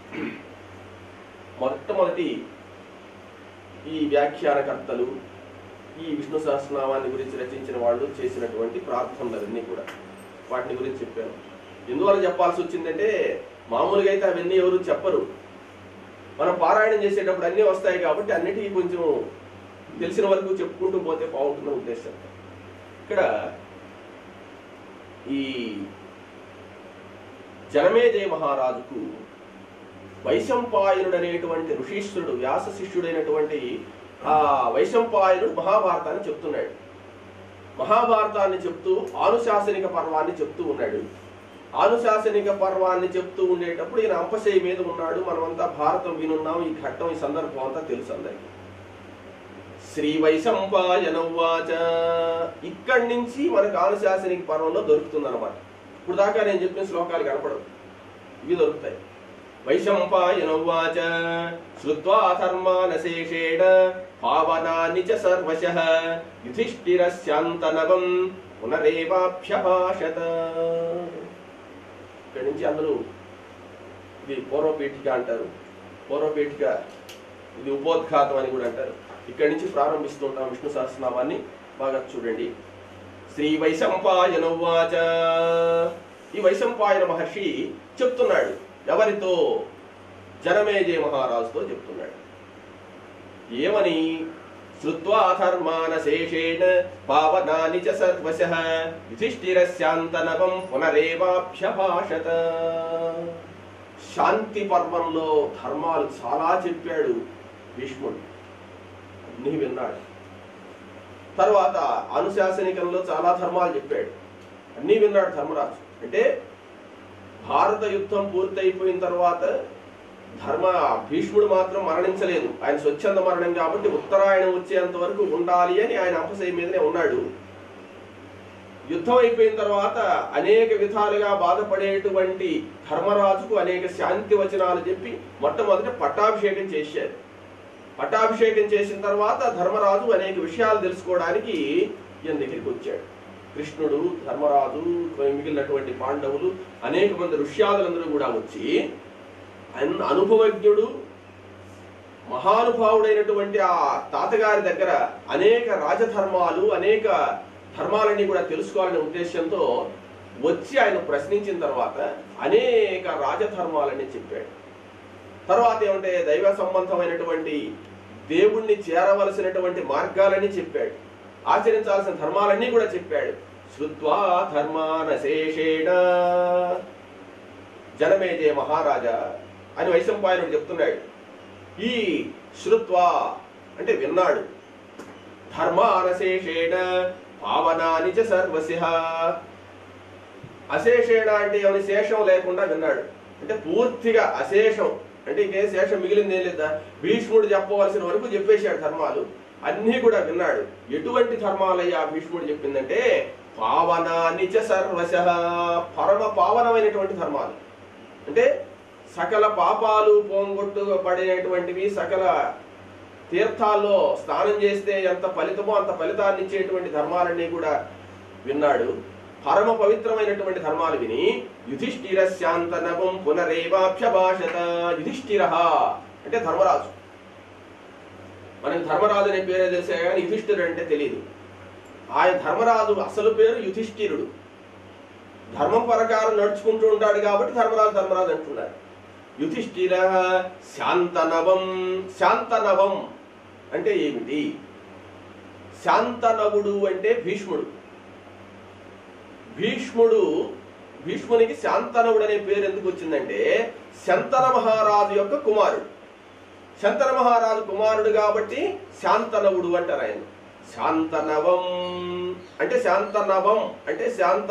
మొట్టమొదటి ఈ వ్యాఖ్యానకర్తలు ఈ విష్ణు సహస్రనామాన్ని గురించి రచించిన వాళ్ళు చేసినటువంటి ప్రార్థనలన్నీ కూడా వాటిని గురించి చెప్పాను. ఎందువల్ల చెప్పాల్సి వచ్చిందంటే మామూలుగా అయితే అవన్నీ ఎవరు చెప్పరు. మనం పారాయణం చేసేటప్పుడు అన్నీ వస్తాయి కాబట్టి అన్నిటికీ కొంచెం తెలిసిన వరకు చెప్పుకుంటూ పోతే బాగుంటున్న ఉద్దేశం. ఇక్కడ ఈ జనమేజయ మహారాజుకు వైశంపాయనుడు అనేటువంటి ఋషీశ్వరుడు వ్యాస శిష్యుడైనటువంటి ఆ వైశంపాయనుడు మహాభారతాన్ని చెప్తున్నాడు. మహాభారతాన్ని చెప్తూ ఆనుశాసనిక పర్వాన్ని చెప్తూ ఉన్నాడు. ఆనుశాసనిక పర్వాన్ని చెప్తూ ఉండేటప్పుడు ఈయన అంపశయ్య మీద ఉన్నాడు. మనమంతా భారతం వినున్నాం. ఈ ఘట్టం ఈ సందర్భం అంతా తెలుసు అందరికి. శ్రీ వైశంపాయనవాచ, ఇక్కడి నుంచి మనకు ఆనుశాసనిక పర్వంలో దొరుకుతుంది అనమాట. ఇప్పుడు దాకా నేను చెప్పిన శ్లోకాలు కనపడవు, ఇవి దొరుకుతాయి. వైశంపాయనవాచ శ్రుత్వా ధర్మానశేషేణ పావనాని చ సర్వశః యుధిష్ఠిరస్యాంతనవం పునరేవాభ్యభాషత. ఇక్కడి నుంచి అందరూ ఇది పూర్వపీఠిక అంటారు, పూర్వపీఠిక ఇది ఉపోద్ఘాతం అని కూడా అంటారు. ఇక్కడి నుంచి ప్రారంభిస్తూ ఉంటాం విష్ణు సహస్రనామాన్ని. బాగా చూడండి. శ్రీ వైశంపాయనవాచ, ఈ వైశంపాయన మహర్షి చెప్తున్నాడు. ఎవరితో? జనమేజయ మహారాజుతో చెప్తున్నాడు. ఏమని? శ్రుత్వా ధర్మానశేషేణ పావనాని చ సర్వశః యుధిష్ఠిరస్యాంతనవం పునరేవాభ్యభాషత. శాంతి పర్వంలో ధర్మాలు చాలా చెప్పాడు భీష్ముడు, అన్ని విన్నాడు. తర్వాత అనుశాసనికంలో చాలా ధర్మాలు చెప్పాడు, అన్ని విన్నాడు ధర్మరాజు. అంటే భారత యుద్ధం పూర్తయిపోయిన తర్వాత ధర్మ భీష్ముడు మాత్రం మరణించలేదు. ఆయన స్వచ్ఛంద మరణం కాబట్టి ఉత్తరాయణం వచ్చేంత వరకు ఉండాలి అని ఆయన అంపశయ్య మీదనే ఉన్నాడు. యుద్ధం అయిపోయిన తర్వాత అనేక విధాలుగా బాధపడేటువంటి ధర్మరాజుకు అనేక శాంతి వచనాలు చెప్పి మొట్టమొదట పట్టాభిషేకం చేశారు. పట్టాభిషేకం చేసిన తర్వాత ధర్మరాజు అనేక విషయాలు తెలుసుకోవడానికి ఈయన దగ్గరికి వచ్చాడు. కృష్ణుడు, ధర్మరాజు, మిగిలినటువంటి పాండవులు, అనేక మంది ఋష్యాదులందరూ కూడా వచ్చి అనుభవజ్ఞుడు మహానుభావుడైనటువంటి ఆ తాతగారి దగ్గర అనేక రాజధర్మాలు అనేక ధర్మాలన్నీ కూడా తెలుసుకోవాలనే ఉద్దేశంతో వచ్చి ఆయన ప్రశ్నించిన తర్వాత అనేక రాజధర్మాలన్నీ చెప్పాడు. తర్వాత ఏమంటే దైవ సంబంధమైనటువంటి దేవుణ్ణి చేరవలసినటువంటి మార్గాలని చెప్పాడు. ఆచరించాల్సిన ధర్మాలన్నీ కూడా చెప్పాడు. శ్రుత్వా ధర్మానశేషేణ, జనమేజయ మహారాజా అని వైశంపాయనుడు చెప్తున్నాడు. ఈ శ్రుత్వా అంటే విన్నాడు, ధర్మానశేషేణ పావనాని చ సర్వశః. అశేషేణ అంటే ఏమైనా శేషం లేకుండా విన్నాడు. అంటే పూర్తిగా అశేషం అంటే ఇంకే శేషం మిగిలింది ఏం లేదా, భీష్ముడు చెప్పవలసిన వరకు చెప్పేశాడు ధర్మాలు, అన్నీ కూడా విన్నాడు. ఎటువంటి ధర్మాలయ్యా భీష్ముడు చెప్పిందంటే పావనాని చ సర్వశః, పరమ పావనమైనటువంటి ధర్మాలు. అంటే సకల పాపాలు పోంగొట్టు పడినటువంటివి, సకల తీర్థాల్లో స్నానం చేస్తే ఎంత ఫలితమో అంత ఫలితాన్ని ఇచ్చేటువంటి ధర్మాలన్నీ కూడా విన్నాడు. పరమ పవిత్రమైనటువంటి ధర్మాలు విని యుధిష్ఠిరస్యాంతనవం పునరేవాభ్యభాషత. యుధిష్ఠిర అంటే ధర్మరాజు. మనకి ధర్మరాజు అనే పేరే తెలిసే కానీ యుధిష్ఠిరుడు అంటే తెలియదు. ఆయన ధర్మరాజు అసలు పేరు యుధిష్ఠిరుడు. ధర్మం ప్రకారం నడుచుకుంటూ ఉంటాడు కాబట్టి ధర్మరాజు ధర్మరాజు అంటున్నారు. యుధిష్ఠిర శాంతనవం. శాంతనవం అంటే ఏమిటి? శాంతనవుడు అంటే భీష్ముడు. భీష్ముడు భీష్మునికి శాంతనవుడు అనే పేరు ఎందుకు వచ్చిందంటే శంతన మహారాజు యొక్క కుమారుడు. శంతన మహారాజు కుమారుడు కాబట్టి శాంతనవుడు అంటారు ఆయన. శాంతనవం అంటే శాంతనవం అంటే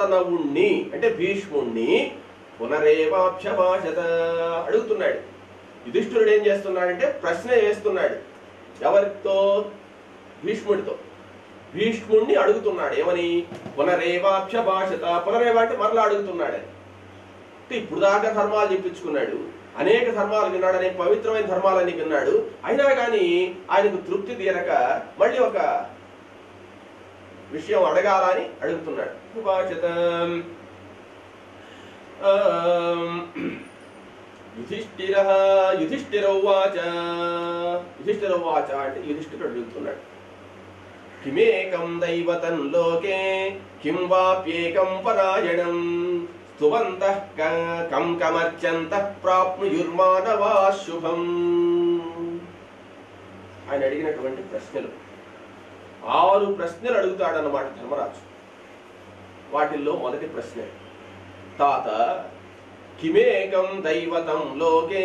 శాంతనవుణ్ణి అంటే భీష్ముణ్ణి పునరేవాభ్యభాషత అడుగుతున్నాడు. యుధిష్ఠిరుడు ఏం చేస్తున్నాడంటే ప్రశ్న వేస్తున్నాడు. ఎవరితో? భీష్ముడితో. భీష్ముడిని అడుగుతున్నాడు ఏమని? పునరేవాక్ష భాషత. పునరేవ అంటే మరలా అడుగుతున్నాడు. ఇప్పుడు దాకా ధర్మాలు చెప్పించుకున్నాడు, అనేక ధర్మాలు విన్నాడు, అనేక పవిత్రమైన ధర్మాలన్నీ విన్నాడు. అయినా కానీ ఆయనకు తృప్తి తీరక మళ్ళీ ఒక విషయం అడగాలని అడుగుతున్నాడు. యుధిష్ఠిర యుధిష్ఠిరౌవాచ. యుధిష్ఠిరౌవాచ అంటే యుధిష్ఠిరుడు అడుగుతున్నాడు. కిమేకం దైవతం లోకే కిం వాప్యేకం పరాయణం స్తువంతః కం కమర్చంతః ప్రాప్నుయుర్మానవా శుభం. ఆయన అడిగినటువంటి ప్రశ్నలు ఆరు ప్రశ్నలు అడుగుతాడన్నమాట ధర్మరాజు. వాటిల్లో మొదటి ప్రశ్న, తాత కిమేకం దైవతం లోకే.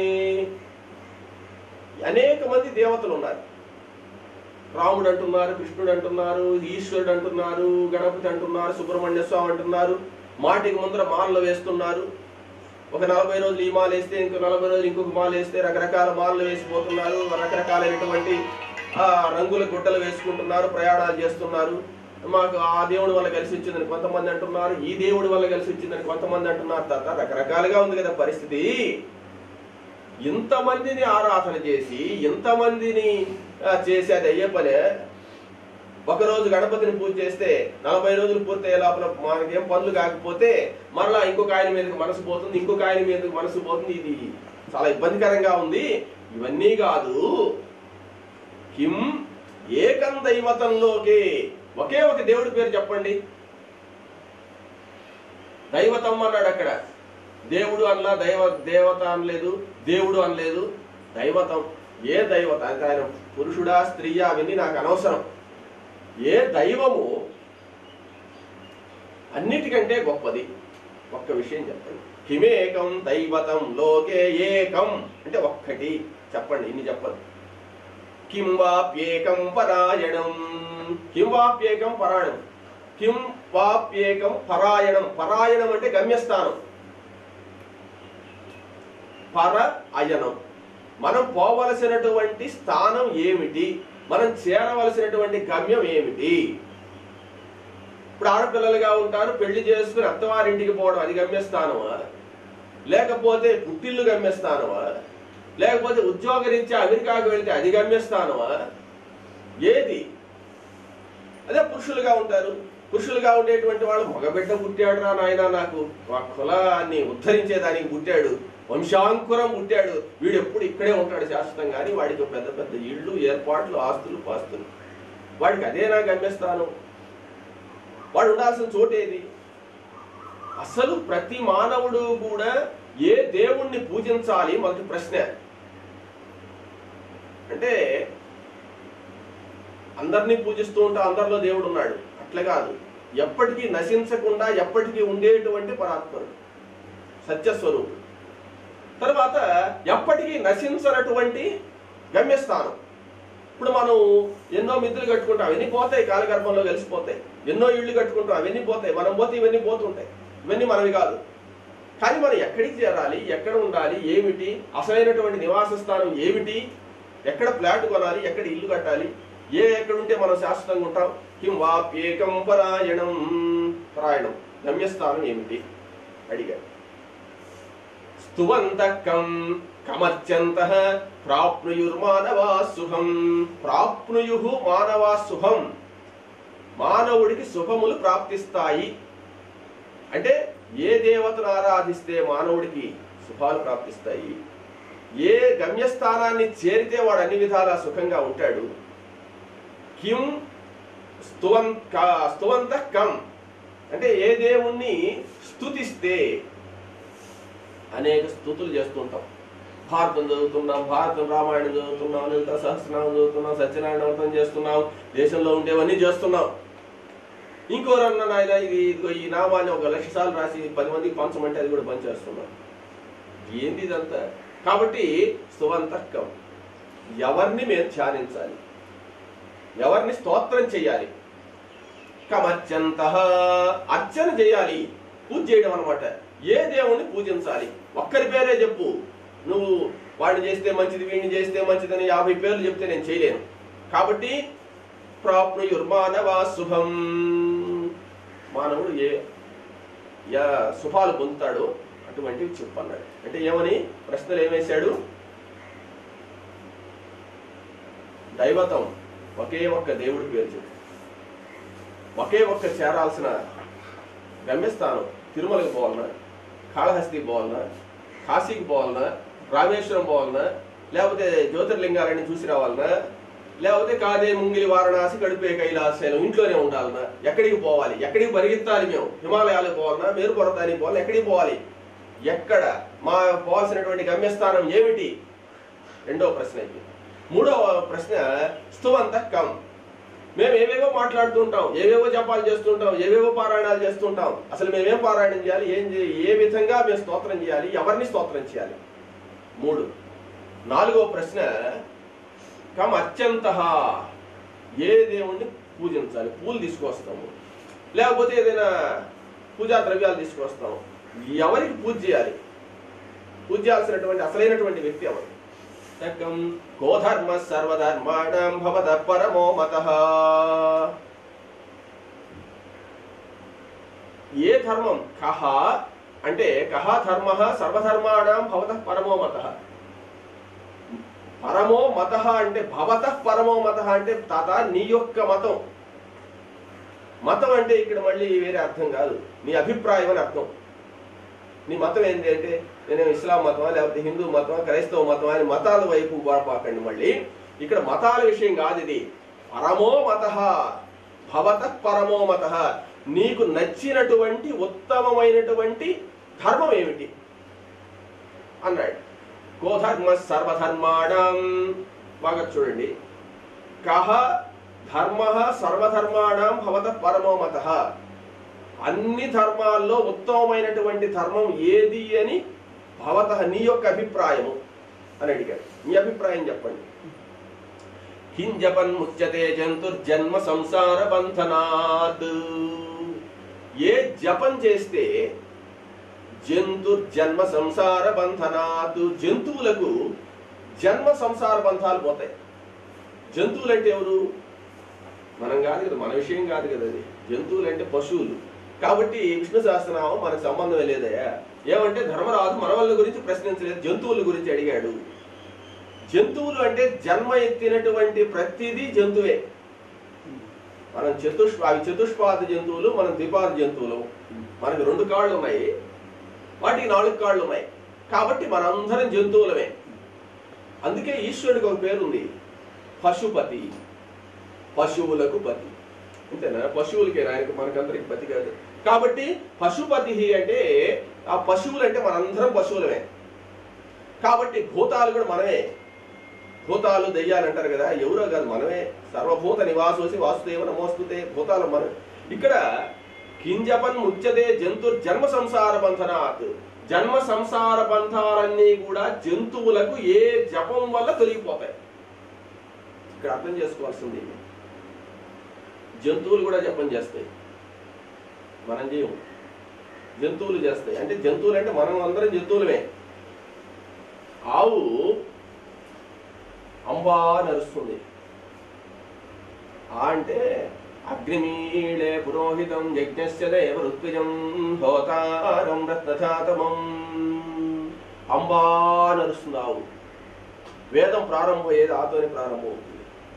అనేక మంది దేవతలు ఉన్నారు. రాముడు అంటున్నారు, కృష్ణుడు అంటున్నారు, ఈశ్వరుడు అంటున్నారు, గణపతి అంటున్నారు, సుబ్రహ్మణ్య స్వామి అంటున్నారు. మాటికి ముందర మాలలు వేస్తున్నారు. ఒక నలభై రోజులు ఈ మాల వేస్తే ఇంకో నలభై రోజులు ఇంకొక మాల వేస్తే రకరకాల మాలలు వేసిపోతున్నారు. రకరకాలైనటువంటి ఆ రంగుల గుట్టలు వేసుకుంటున్నారు, ప్రయాణాలు చేస్తున్నారు. మాకు ఆ దేవుడి వల్ల కలిసి వచ్చిందని కొంతమంది అంటున్నారు, ఈ దేవుడి వల్ల కలిసి వచ్చిందని కొంతమంది అంటున్నారు. తాత రకరకాలుగా ఉంది కదా పరిస్థితి. ఇంతమందిని ఆరాధన చేసి ఇంతమందిని చేసి అది అయ్యే పనే. ఒకరోజు గణపతిని పూజ చేస్తే నలభై రోజులు పూర్తయ్యే లోపల మనకేం పనులు కాకపోతే మరలా ఇంకొక ఆయన మీదకి మనసు పోతుంది, ఇంకొక ఆయన మీదకి మనసు పోతుంది. ఇది చాలా ఇబ్బందికరంగా ఉంది. ఇవన్నీ కాదు, కిం ఏకం దైవతంలోకే. ఒకే ఒక దేవుడి పేరు చెప్పండి. దైవతం అన్నాడు అక్కడ. దేవుడు అన్నా దైవ దేవత అనలేదు, దేవుడు అనలేదు, దైవతం. ఏ దైవత అంటే ఆయన పురుషుడా స్త్రీయా అవన్నీ నాకు అనవసరం. ఏ దైవము అన్నిటికంటే గొప్పది. ఒక్క విషయం చెప్పండి. కిమేకం దైవతం లోకే ఏకం అంటే ఒక్కటి చెప్పండి. ఇన్ని చెప్పదు. కిం వాప్యేకం పరాయణం. కిం వాప్యేకం పరాయణం. కిం వాప్యేకం పరాయణం. పరాయణం అంటే గమ్యస్థానం. పర అయనం మనం పోవలసినటువంటి స్థానం ఏమిటి, మనం చేరవలసినటువంటి గమ్యం ఏమిటి. ఇప్పుడు ఆడపిల్లలుగా ఉంటారు, పెళ్లి చేసుకుని అత్తవారింటికి పోవడం అది గమ్యస్థానమా, లేకపోతే పుట్టిల్లు గమ్యస్థానమా, లేకపోతే ఉద్యోగరీత్యా అమెరికాకు వెళ్తే అది గమ్యస్థానమా, ఏది? అదే పురుషులుగా ఉంటారు. పురుషులుగా ఉండేటువంటి వాళ్ళు మగబిడ్డ పుట్టాడు రా నాయన, నాకు ఆ కులాన్ని ఉద్ధరించేదానికి పుట్టాడు, వంశాంకురం పుట్టాడు, వీడు ఎప్పుడు ఇక్కడే ఉంటాడు శాశ్వతంగా అని వాడికి పెద్ద పెద్ద ఇళ్ళు, ఏర్పాట్లు, ఆస్తులు, పాస్తులు. వాడికి అదేనా గమ్యస్థానం? వాడు ఉండాల్సిన చోటేది? అసలు ప్రతి మానవుడు కూడా ఏ దేవుణ్ణి పూజించాలి మొదటి ప్రశ్న. అంటే అందరినీ పూజిస్తూ ఉంటా, అందరిలో దేవుడు ఉన్నాడు అట్లా కాదు. ఎప్పటికీ నశించకుండా ఎప్పటికీ ఉండేటువంటి పరాత్మరుడు, సత్యస్వరూపుడు. తర్వాత ఎప్పటికీ నశించనటువంటి గమ్యస్థానం. ఇప్పుడు మనం ఎన్నో మిద్దులు కట్టుకుంటాం, అవన్నీ పోతాయి, కాలగర్భంలో కలిసిపోతాయి. ఎన్నో ఇళ్ళు కట్టుకుంటాం, అవన్నీ పోతాయి. మనం పోతే ఇవన్నీ పోతుంటాయి. ఇవన్నీ మనవి కాదు. కానీ మనం ఎక్కడికి చేరాలి, ఎక్కడ ఉండాలి, ఏమిటి, అసలైనటువంటి నివాస స్థానం ఏమిటి, ఎక్కడ ఫ్లాట్ కొనాలి, ఎక్కడ ఇల్లు కట్టాలి, ఏ ఎక్కడుంటే మనం శాశ్వతంగా ఉంటాం. కిం వాప్యేకం పరాయణం. పరాయణం గమ్యస్థానం ఏమిటి అడిగారు. స్తువంతః కం కమర్చంతః ప్రాప్నుయుర్మానవా శుభం. ప్రాప్నుయుః మానవా శుభం. మానవుడికి శుభములు ప్రాప్తిస్తాయి. అంటే ఏ దేవతను ఆరాధిస్తే మానవుడికి శుభాలు ప్రాప్తిస్తాయి, ఏ గమ్యస్థానాన్ని చేరితే వాడు అన్ని విధాలా సుఖంగా ఉంటాడు. కిం స్తువంత స్తువంతః కం అంటే ఏ దేవుణ్ణి స్తుతిస్తే. అనేక స్తుతులు చేస్తుంటాం. భారతం చదువుతున్నాం, భారతం రామాయణం చదువుతున్నాం, లలిత సహస్రనామం చదువుతున్నాం, సత్యనారాయణ వ్రతం చేస్తున్నాం, దేశంలో ఉండేవన్నీ చేస్తున్నాం. ఇంకోరన్నా నాయన ఇది ఇదిగో ఈ నామాన్ని ఒక లక్ష సార్లు రాసి పది మందికి పంచమంటే అది కూడా పనిచేస్తున్నాం. ఏంది ఇదంతా? కాబట్టి స్తువంతః కం, ఎవరిని మేము ధ్యానించాలి, ఎవరిని స్తోత్రం చేయాలి. కమర్చంతః అర్చన చేయాలి, పూజ చేయడం అనమాట. ఏ దేవుణ్ణి పూజించాలి, ఒక్కరి పేరే చెప్పు. నువ్వు వాడిని చేస్తే మంచిది, వీడిని చేస్తే మంచిదని యాభై పేర్లు చెప్తే నేను చేయలేను. కాబట్టి ప్రాప్నుయుర్మానవా శుభం, మానవుడు ఏ శుభాలు పొందుతాడో అటువంటివి చెప్పన్నాడు. అంటే ఏమని ప్రశ్నలు ఏమేశాడు? దైవతం ఒకే ఒక్క దేవుడి పేరు చెప్పు, ఒకే ఒక్క చేరాల్సిన గమ్యస్థానం తిరుమలకి పోవాలన్నా, కాళహస్తికి పోవాలన్నా, కాశీకి పోవాలన్నా, రామేశ్వరం పోవాలన్నా, లేకపోతే జ్యోతిర్లింగాలని చూసి రావాలన్నా, లేకపోతే కాదే ముంగిలి వారణాసి కడిపే కైలాసైలం ఇంట్లోనే ఉండాలన్నా, ఎక్కడికి పోవాలి, ఎక్కడికి పరిగెత్తాలి, మేము హిమాలయాలకు పోవాలన్నా, మేరు పర్వతానికి పోవాలి, ఎక్కడికి పోవాలి, ఎక్కడ మా పోవాల్సినటువంటి గమ్యస్థానం ఏమిటి? రెండవ ప్రశ్న అయితే. మూడవ ప్రశ్న స్తువంతః కం, మేము ఏవేవో మాట్లాడుతూ ఉంటాం, ఏవేవో జపాలు చేస్తుంటాం, ఏవేవో పారాయణాలు చేస్తుంటాం, అసలు మేమేం పారాయణం చేయాలి, ఏం ఏ విధంగా మేము స్తోత్రం చేయాలి, ఎవరిని స్తోత్రం చేయాలి? మూడు. నాలుగవ ప్రశ్న కం అత్యంతః, ఏ దేవుణ్ణి పూజించాలి? పూలు తీసుకొస్తాము, లేకపోతే ఏదైనా పూజా ద్రవ్యాలు తీసుకొస్తాము, ఎవరికి పూజ చేయాలి? పూజ చేయాల్సినటువంటి అసలైనటువంటి వ్యక్తి ఎవరు? గోధర్మ సర్వధర్మాణం భవత పరమో మతః, ఏ ధర్మం? కహ అంటే కహ ధర్మ సర్వధర్మాణం భవత పరమో మతః. పరమో మతః అంటే భవత పరమో మతః అంటే తాత నీ యొక్క మతం. మతం అంటే ఇక్కడ మళ్ళీ వేరే అర్థం కాదు, నీ అభిప్రాయం అని అర్థం. నీ మతం ఏంటి అంటే నేను ఇస్లాం మతమా, లేకపోతే హిందూ మతమా, క్రైస్తవ మతమా అని మతాల వైపు గొడపాకండి. మళ్ళీ ఇక్కడ మతాల విషయం కాదు ఇది. పరమో మతః భవత పరమో మతః, నీకు నచ్చినటువంటి ఉత్తమమైనటువంటి ధర్మం ఏమిటి అన్నాడు. గోధర్మ సర్వధర్మాణం, బాగా చూడండి, కహ ధర్మ సర్వధర్మాణం భవత పరమో మతః, అన్ని ధర్మాల్లో ఉత్తమమైనటువంటి ధర్మం ఏది అని భవత నీ యొక్క అభిప్రాయము అని అడిగాడు. నీ అభిప్రాయం చెప్పండి. కిం జపన్ ముచ్యతే జంతుర్జన్మ సంసార బంధనాత్, ఏ జపం చేస్తే జంతుర్జన్మ సంసార బంధనాత్, జంతువులకు జన్మ సంసార బంధాలు పోతాయి. జంతువులు అంటే ఎవరు? మనం కాదు కదా, మన విషయం కాదు కదా అది. జంతువులు అంటే పశువులు. కాబట్టి విష్ణు సహస్రనామం మనకు సంబంధమే లేదయా. ఏమంటే ధర్మరాజు మనవల గురించి ప్రశ్నించలేదు, జంతువుల గురించి అడిగాడు. జంతువులు అంటే జన్మ ఎత్తినటువంటి ప్రతిదీ జంతువే. మనం చతుష్ప అవి చతుష్పాద జంతువులు, మనం ద్విపాద జంతువులు. మనకు రెండు కాళ్ళు ఉన్నాయి, వాటికి నాలుగు కాళ్ళు ఉన్నాయి. కాబట్టి మనందరం జంతువులమే. అందుకే ఈశ్వరుడికి ఒక పేరుంది, పశుపతి, పశువులకు పతి. అంతేనా? పశువులకే, ఆయనకు మనకందరికి పతి కాదు. కాబట్టి పశుపతి అంటే ఆ పశువులు అంటే మనందరం పశువులమే. కాబట్టి భూతాలు కూడా మనమే. భూతాలు దెయ్యాలు అంటారు కదా, ఎవరో కాదు, మనమే. సర్వభూత నివాసోసి వాసుదేవ నమోస్తుతే, భూతాలు మనం. ఇక్కడ కింజపన్ ముచ్యతే జంతు జన్మ సంసార బంధనాత్, జన్మ సంసార బంధాలన్నీ కూడా జంతువులకు ఏ జపం వల్ల తొలగిపోతాయి. ఇక్కడ అర్థం చేసుకోవాల్సింది, జంతువులు కూడా జపం చేస్తాయి, మనం చేయము. జంతువులు చేస్తాయి. అంటే జంతువులు అంటే మనం అందరం జంతువులమే. ఆవు అంబా నరుస్తుంది. ఆ అంటే అగ్నిమీళే పురోహితం యజ్ఞస్య దేవ ఋత్విజం హోతారం రత్నజాతమం. అంబా నరుస్తుంది ఆవు. వేదం ప్రారంభమయ్యేది ఆతోనే ప్రారంభం అవుతుంది.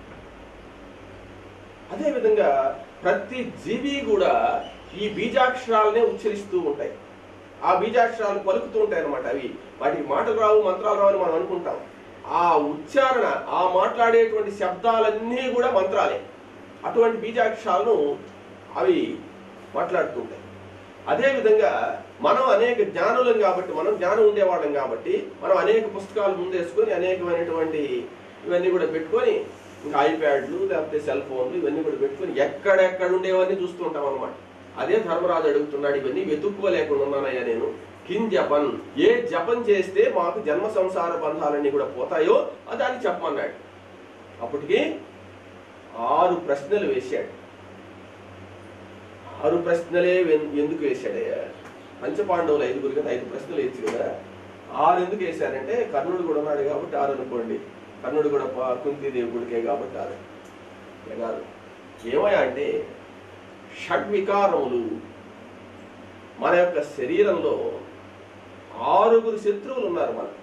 అదేవిధంగా ప్రతి జీవి కూడా ఈ బీజాక్షరాలనే ఉచ్చరిస్తూ ఉంటాయి. ఆ బీజాక్షరాలు పలుకుతూ ఉంటాయి అన్నమాట. అవి వాటికి మాటలు రావు, మంత్రాలు రావు అని మనం అనుకుంటాం. ఆ ఉచ్చారణ, ఆ మాట్లాడేటువంటి శబ్దాలన్నీ కూడా మంత్రాలే. అటువంటి బీజాక్షరాలను అవి మాట్లాడుతుంటాయి. అదేవిధంగా మనం అనేక జ్ఞానులం కాబట్టి, మనం జ్ఞానం ఉండేవాళ్ళం కాబట్టి, మనం అనేక పుస్తకాలు ముందేసుకొని అనేకమైనటువంటి ఇవన్నీ కూడా పెట్టుకొని, ఇంకా ఐప్యాడ్లు లేకపోతే సెల్ ఫోన్లు ఇవన్నీ కూడా పెట్టుకొని ఎక్కడెక్కడ ఉండేవన్నీ చూస్తూ ఉంటాం అనమాట. అదే ధర్మరాజు అడుగుతున్నాడు, ఇవన్నీ వెతుక్కోలేకుండా ఉన్నానయ్యా నేను. కిం జపన్, ఏ జపం చేస్తే మాకు జన్మ సంసార బంధాలన్నీ కూడా పోతాయో దాన్ని చెప్పమన్నాడు. అప్పటికి ఆరు ప్రశ్నలు వేశాడు. ఆరు ప్రశ్నలే ఎందుకు వేశాడయ్యా? పంచపాండవులు ఐదుగురు కదా, ఐదు ప్రశ్నలు వేయచ్చు కదా. ఆరు ఎందుకు వేశారంటే కర్ణుడు కూడా ఉన్నాడు కాబట్టి ఆరు అనుకోండి, కర్ణుడు కూడా కుంతీదేవి గుడికే కాబట్టి ఆరు కాదు. ఏమయ్యా అంటే షడ్వికారములు మన యొక్క శరీరంలో ఆరుగురు శత్రువులు ఉన్నారు. మన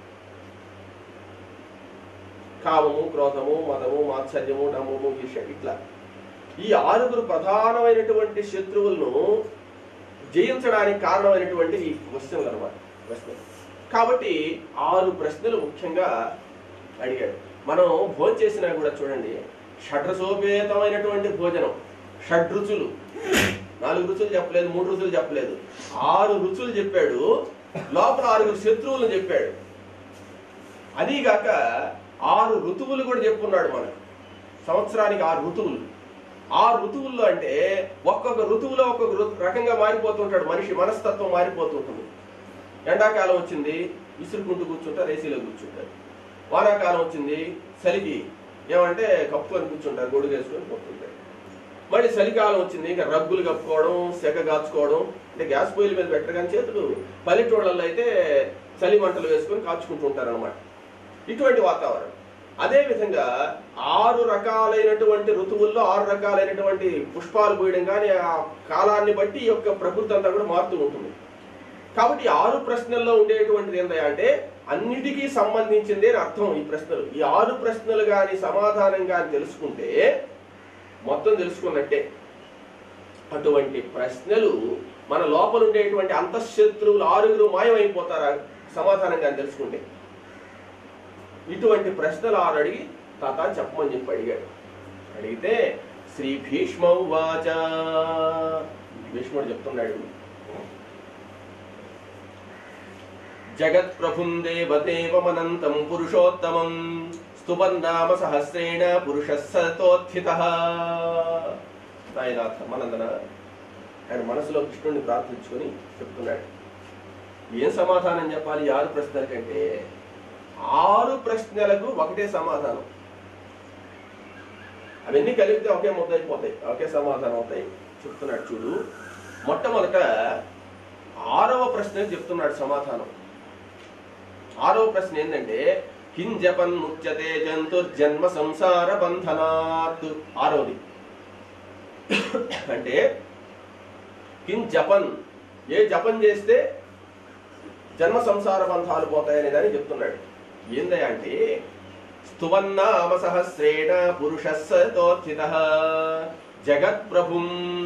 కామము, క్రోధము, మదము, మాత్సర్యము, డమము, ఈర్ష, ఇట్లా ఈ ఆరుగురు ప్రధానమైనటువంటి శత్రువులను జయించడానికి కారణమైనటువంటి ఈ క్వశ్చన్లు అనమాట ప్రశ్నలు. కాబట్టి ఆరు ప్రశ్నలు ముఖ్యంగా అడిగాడు. మనం భోజనం చేసినా కూడా చూడండి, షడ్రసోపేతమైనటువంటి భోజనం, షడ్రుచులు, నాలుగు రుచులు చెప్పలేదు, మూడు రుచులు చెప్పలేదు, ఆరు రుచులు చెప్పాడు. లోపల ఆరుగురు శత్రువులను చెప్పాడు. అదీగాక ఆరు ఋతువులు కూడా చెప్పుకున్నాడు మనకు. సంవత్సరానికి ఆరు ఋతువులు. ఆ ఋతువుల్లో అంటే ఒక్కొక్క ఋతువులో ఒక్కొక్క రకంగా మారిపోతుంటాడు మనిషి, మనస్తత్వం మారిపోతుంటుంది. ఎండాకాలం వచ్చింది, విసురుకుంటూ కూర్చుంటారు, ఏసీలో కూర్చుంటారు. వానాకాలం వచ్చింది, చలికి ఏమంటే కప్పుకొని కూర్చుంటారు, గొడుగు వేసుకొని కూర్చుంటారు. మళ్ళీ చలికాలం వచ్చింది, ఇంకా రగ్గులు కప్పుకోవడం, సెగ కాచుకోవడం. అంటే గ్యాస్ పొయ్యిల మీద పెట్టరు కానీ చేతులు, పల్లెటూళ్ళల్లో అయితే చలి మంటలు వేసుకొని కాచుకుంటూ ఉంటారు అనమాట. ఇటువంటి వాతావరణం. అదేవిధంగా ఆరు రకాలైనటువంటి ఋతువుల్లో ఆరు రకాలైనటువంటి పుష్పాలు పూయడం కానీ ఆ కాలాన్ని బట్టి ఈ యొక్క ప్రకృతి అంతా కూడా మారుతూ ఉంటుంది. కాబట్టి ఆరు ప్రశ్నల్లో ఉండేటువంటిది ఏంటంటే అంటే అన్నిటికీ సంబంధించింది అని అర్థం ఈ ప్రశ్నలు. ఈ ఆరు ప్రశ్నలు కానీ సమాధానం కానీ తెలుసుకుంటే మొత్తం తెలుసుకున్నట్టే. అటువంటి ప్రశ్నలు మన లోపల ఉండేటువంటి అంతఃశత్రువులు ఆరుగురు మాయమైపోతారా సమాధానం కానీ తెలుసుకుంటే. ఇటువంటి ప్రశ్నలు ఆరు అడిగి తాత చెప్పమని చెప్పి అడిగాడు. అడిగితే శ్రీ భీష్మ ఉవాచ, భీష్ముడు చెప్తున్నాడు, జగత్ ప్రభుం దేవదేవమనంతం పురుషోత్తమం స్తుబందామ సహస్రేణ పురుష సతోత్థితః. నాయనాథ మనందన ఆయన మనసులో కృష్ణుడిని ప్రార్థించుకొని చెప్తున్నాడు. ఏం సమాధానం చెప్పాలి ఆరు ప్రశ్నల కంటే? ఆరు ప్రశ్నలకు ఒకటే సమాధానం. అవన్నీ కలిపితే ఒకే ముద్ద అయిపోతాయి, ఒకే సమాధానం అవుతాయి. చెప్తున్నాడు చూడు. మొట్టమొదట ఆరవ ప్రశ్న చెప్తున్నాడు సమాధానం. ఆరవ ప్రశ్న ఏంటంటే కింజపన్ ముచ్యతే జంతుర్జన్మ సంసార బంధనాత్. ఆరవది అంటే కింజపన్, ఏ జపం చేస్తే జన్మ సంసార బంధాలు పోతాయనే దాన్ని చెప్తున్నాడు. ఏందయ్య అంటే స్తువన్నామ సహస్రేణ పురుషస్సతోత్థితః జగత్ ప్రభుం.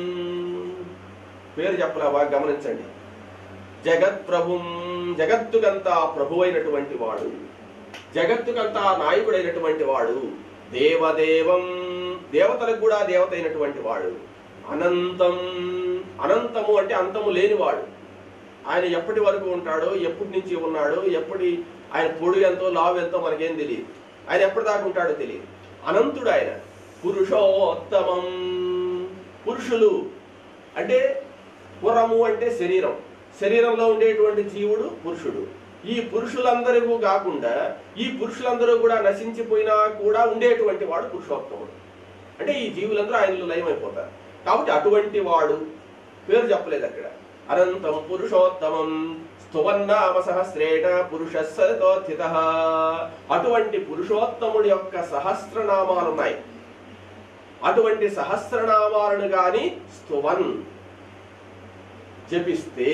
పేరు చెప్పలా, బాగా గమనించండి. జగత్ ప్రభుం, జగత్తుకంతా ప్రభువైనటువంటి వాడు, జగత్తుకంతా నాయకుడైనటువంటి వాడు, దేవదేవం, దేవతలకు కూడా దేవత అయినటువంటి వాడు, అనంతం, అనంతము అంటే అంతము లేనివాడు. ఆయన ఎప్పటి వరకు ఉంటాడో, ఎప్పటి నుంచి ఉన్నాడో, ఎప్పటి ఆయన పొడుగు ఎంతో లావు ఎంతో మనకేం తెలియదు. ఆయన ఎప్పటిదాకా ఉంటాడో తెలియదు. అనంతుడు ఆయన. పురుషోత్తమం, పురుషులు అంటే పురము అంటే శరీరం, శరీరంలో ఉండేటువంటి జీవుడు పురుషుడు. ఈ పురుషులందరూ కాకుండా ఈ పురుషులందరూ కూడా నశించిపోయినా కూడా ఉండేటువంటి వాడు పురుషోత్తముడు. అంటే ఈ జీవులందరూ ఆయనలో లయమైపోతారు. కాబట్టి అటువంటి వాడు, పేరు చెప్పలేదు అక్కడ. అనంతం పురుషోత్తమం స్తువన్నామ సహస్రేణ పురుషస్సతోత్థితః. అటువంటి పురుషోత్తముడి యొక్క సహస్రనామాలు ఉన్నాయి. అటువంటి సహస్రనామాలను గాని స్తువన్ జపిస్తే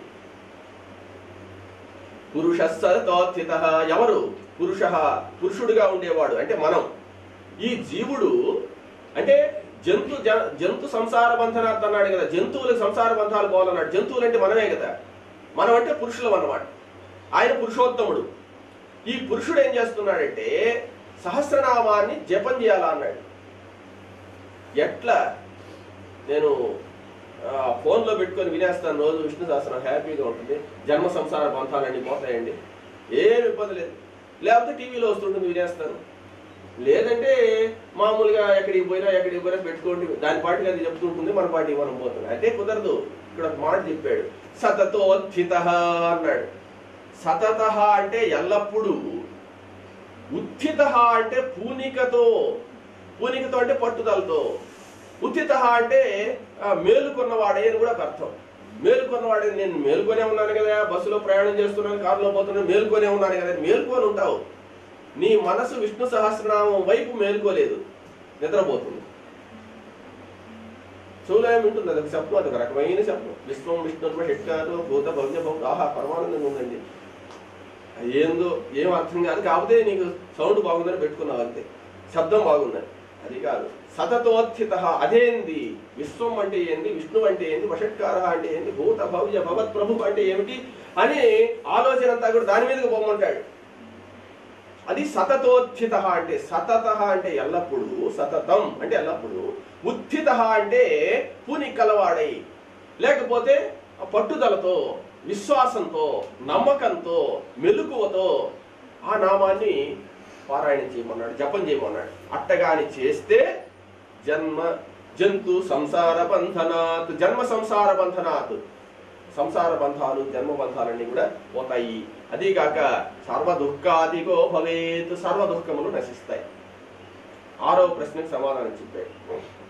పురుషస్సతోత్థితః. ఎవరు? పురుష, పురుషుడిగా ఉండేవాడు అంటే మనం. ఈ జీవుడు అంటే జంతు జంతు సంసార బంధనార్థం అన్నాడు కదా, జంతువులకు సంసార బంధాలు పోవాలన్నాడు. జంతువులు అంటే మనమే కదా, మనం అంటే పురుషులం అన్నమాట. ఆయన పురుషోత్తముడు. ఈ పురుషుడు ఏం చేస్తున్నాడంటే సహస్రనామాన్ని జపం చేయాలా అన్నాడు. ఎట్లా? నేను ఫోన్లో పెట్టుకొని వినేస్తాను రోజు విష్ణు సహస్రం, హ్యాపీగా ఉంటుంది. జన్మ సంసార బంధాలన్నీ పోతాయండి, ఏం ఇబ్బంది లేదు. లేకపోతే టీవీలో వస్తుంటుంది వినేస్తాను. లేదంటే మామూలుగా ఎక్కడికి పోయినా ఎక్కడికి పోయినా పెట్టుకోండి, దాని పాటికి అది చెప్తుంటుంది, మన పాటికి మనం పోతుంది. అయితే కుదరదు. ఇక్కడ ఒక మాట చెప్పాడు, సతతోత్థితః అన్నాడు. సతతః అంటే ఎల్లప్పుడూ, ఉత్థితః అంటే పూనికతో, పూనికతో అంటే పట్టుదలతో, ఉత్థితః అంటే మేలుకున్నవాడే అని కూడా అర్థం. మేలుకొన్నవాడే నేను మేలుకొనే ఉన్నాను కదా, బస్సులో ప్రయాణం చేస్తున్నాను, కారులో పోతున్నాను, మేలుకొనే ఉన్నాను కదా, మేలుకొని ఉంటావు. నీ మనసు విష్ణు సహస్రనామం వైపు మేలుకోలేదు, నిద్రపోతుంది. చూడలేం ఉంటుంది, అది ఒక శబ్దం, అది ఒక రకమైన శబ్దం. విశ్వం విష్ణు హెట్కారు భూత భవ్య భౌత ఆహా పరమానందంగా ఉందండి. ఏందో ఏం అర్థం కాదు, కాకపోతే నీకు సౌండ్ బాగుందని పెట్టుకున్నావు అంతే, శబ్దం బాగుందని. అది కాదు. సతతోత్థిత అదేంది, విశ్వం అంటే ఏంది, విష్ణు అంటే ఏంది, వషట్కార అంటే ఏంది, భూత భవ్య భవత్ ప్రభు అంటే ఏమిటి అని ఆలోచన అంతా కూడా దాని మీదకి పోమంటాడు. అది సతతోత్థిత అంటే, సతత అంటే ఎల్లప్పుడూ, సతతం అంటే ఎల్లప్పుడూ, ఉత్థిత అంటే పూని కలవాడై, లేకపోతే పట్టుదలతో, విశ్వాసంతో, నమ్మకంతో, మెలకువతో ఆ నామాన్ని పారాయణం చేయమన్నాడు, జపం చేయమన్నాడు. అట్టగాని చేస్తే జన్మ జంతు సంసార బంధనాత్, జన్మ సంసార బంధనాత్, సంసార బంధాలు జన్మ బంధాలన్నీ కూడా పోతాయి. అదీగాక సర్వ దుఃఖాదిగో భవేత్, సర్వ దుఃఖములు నశిస్తాయి. ఆరో ప్రశ్నకు సమాధానం చెప్పాడు.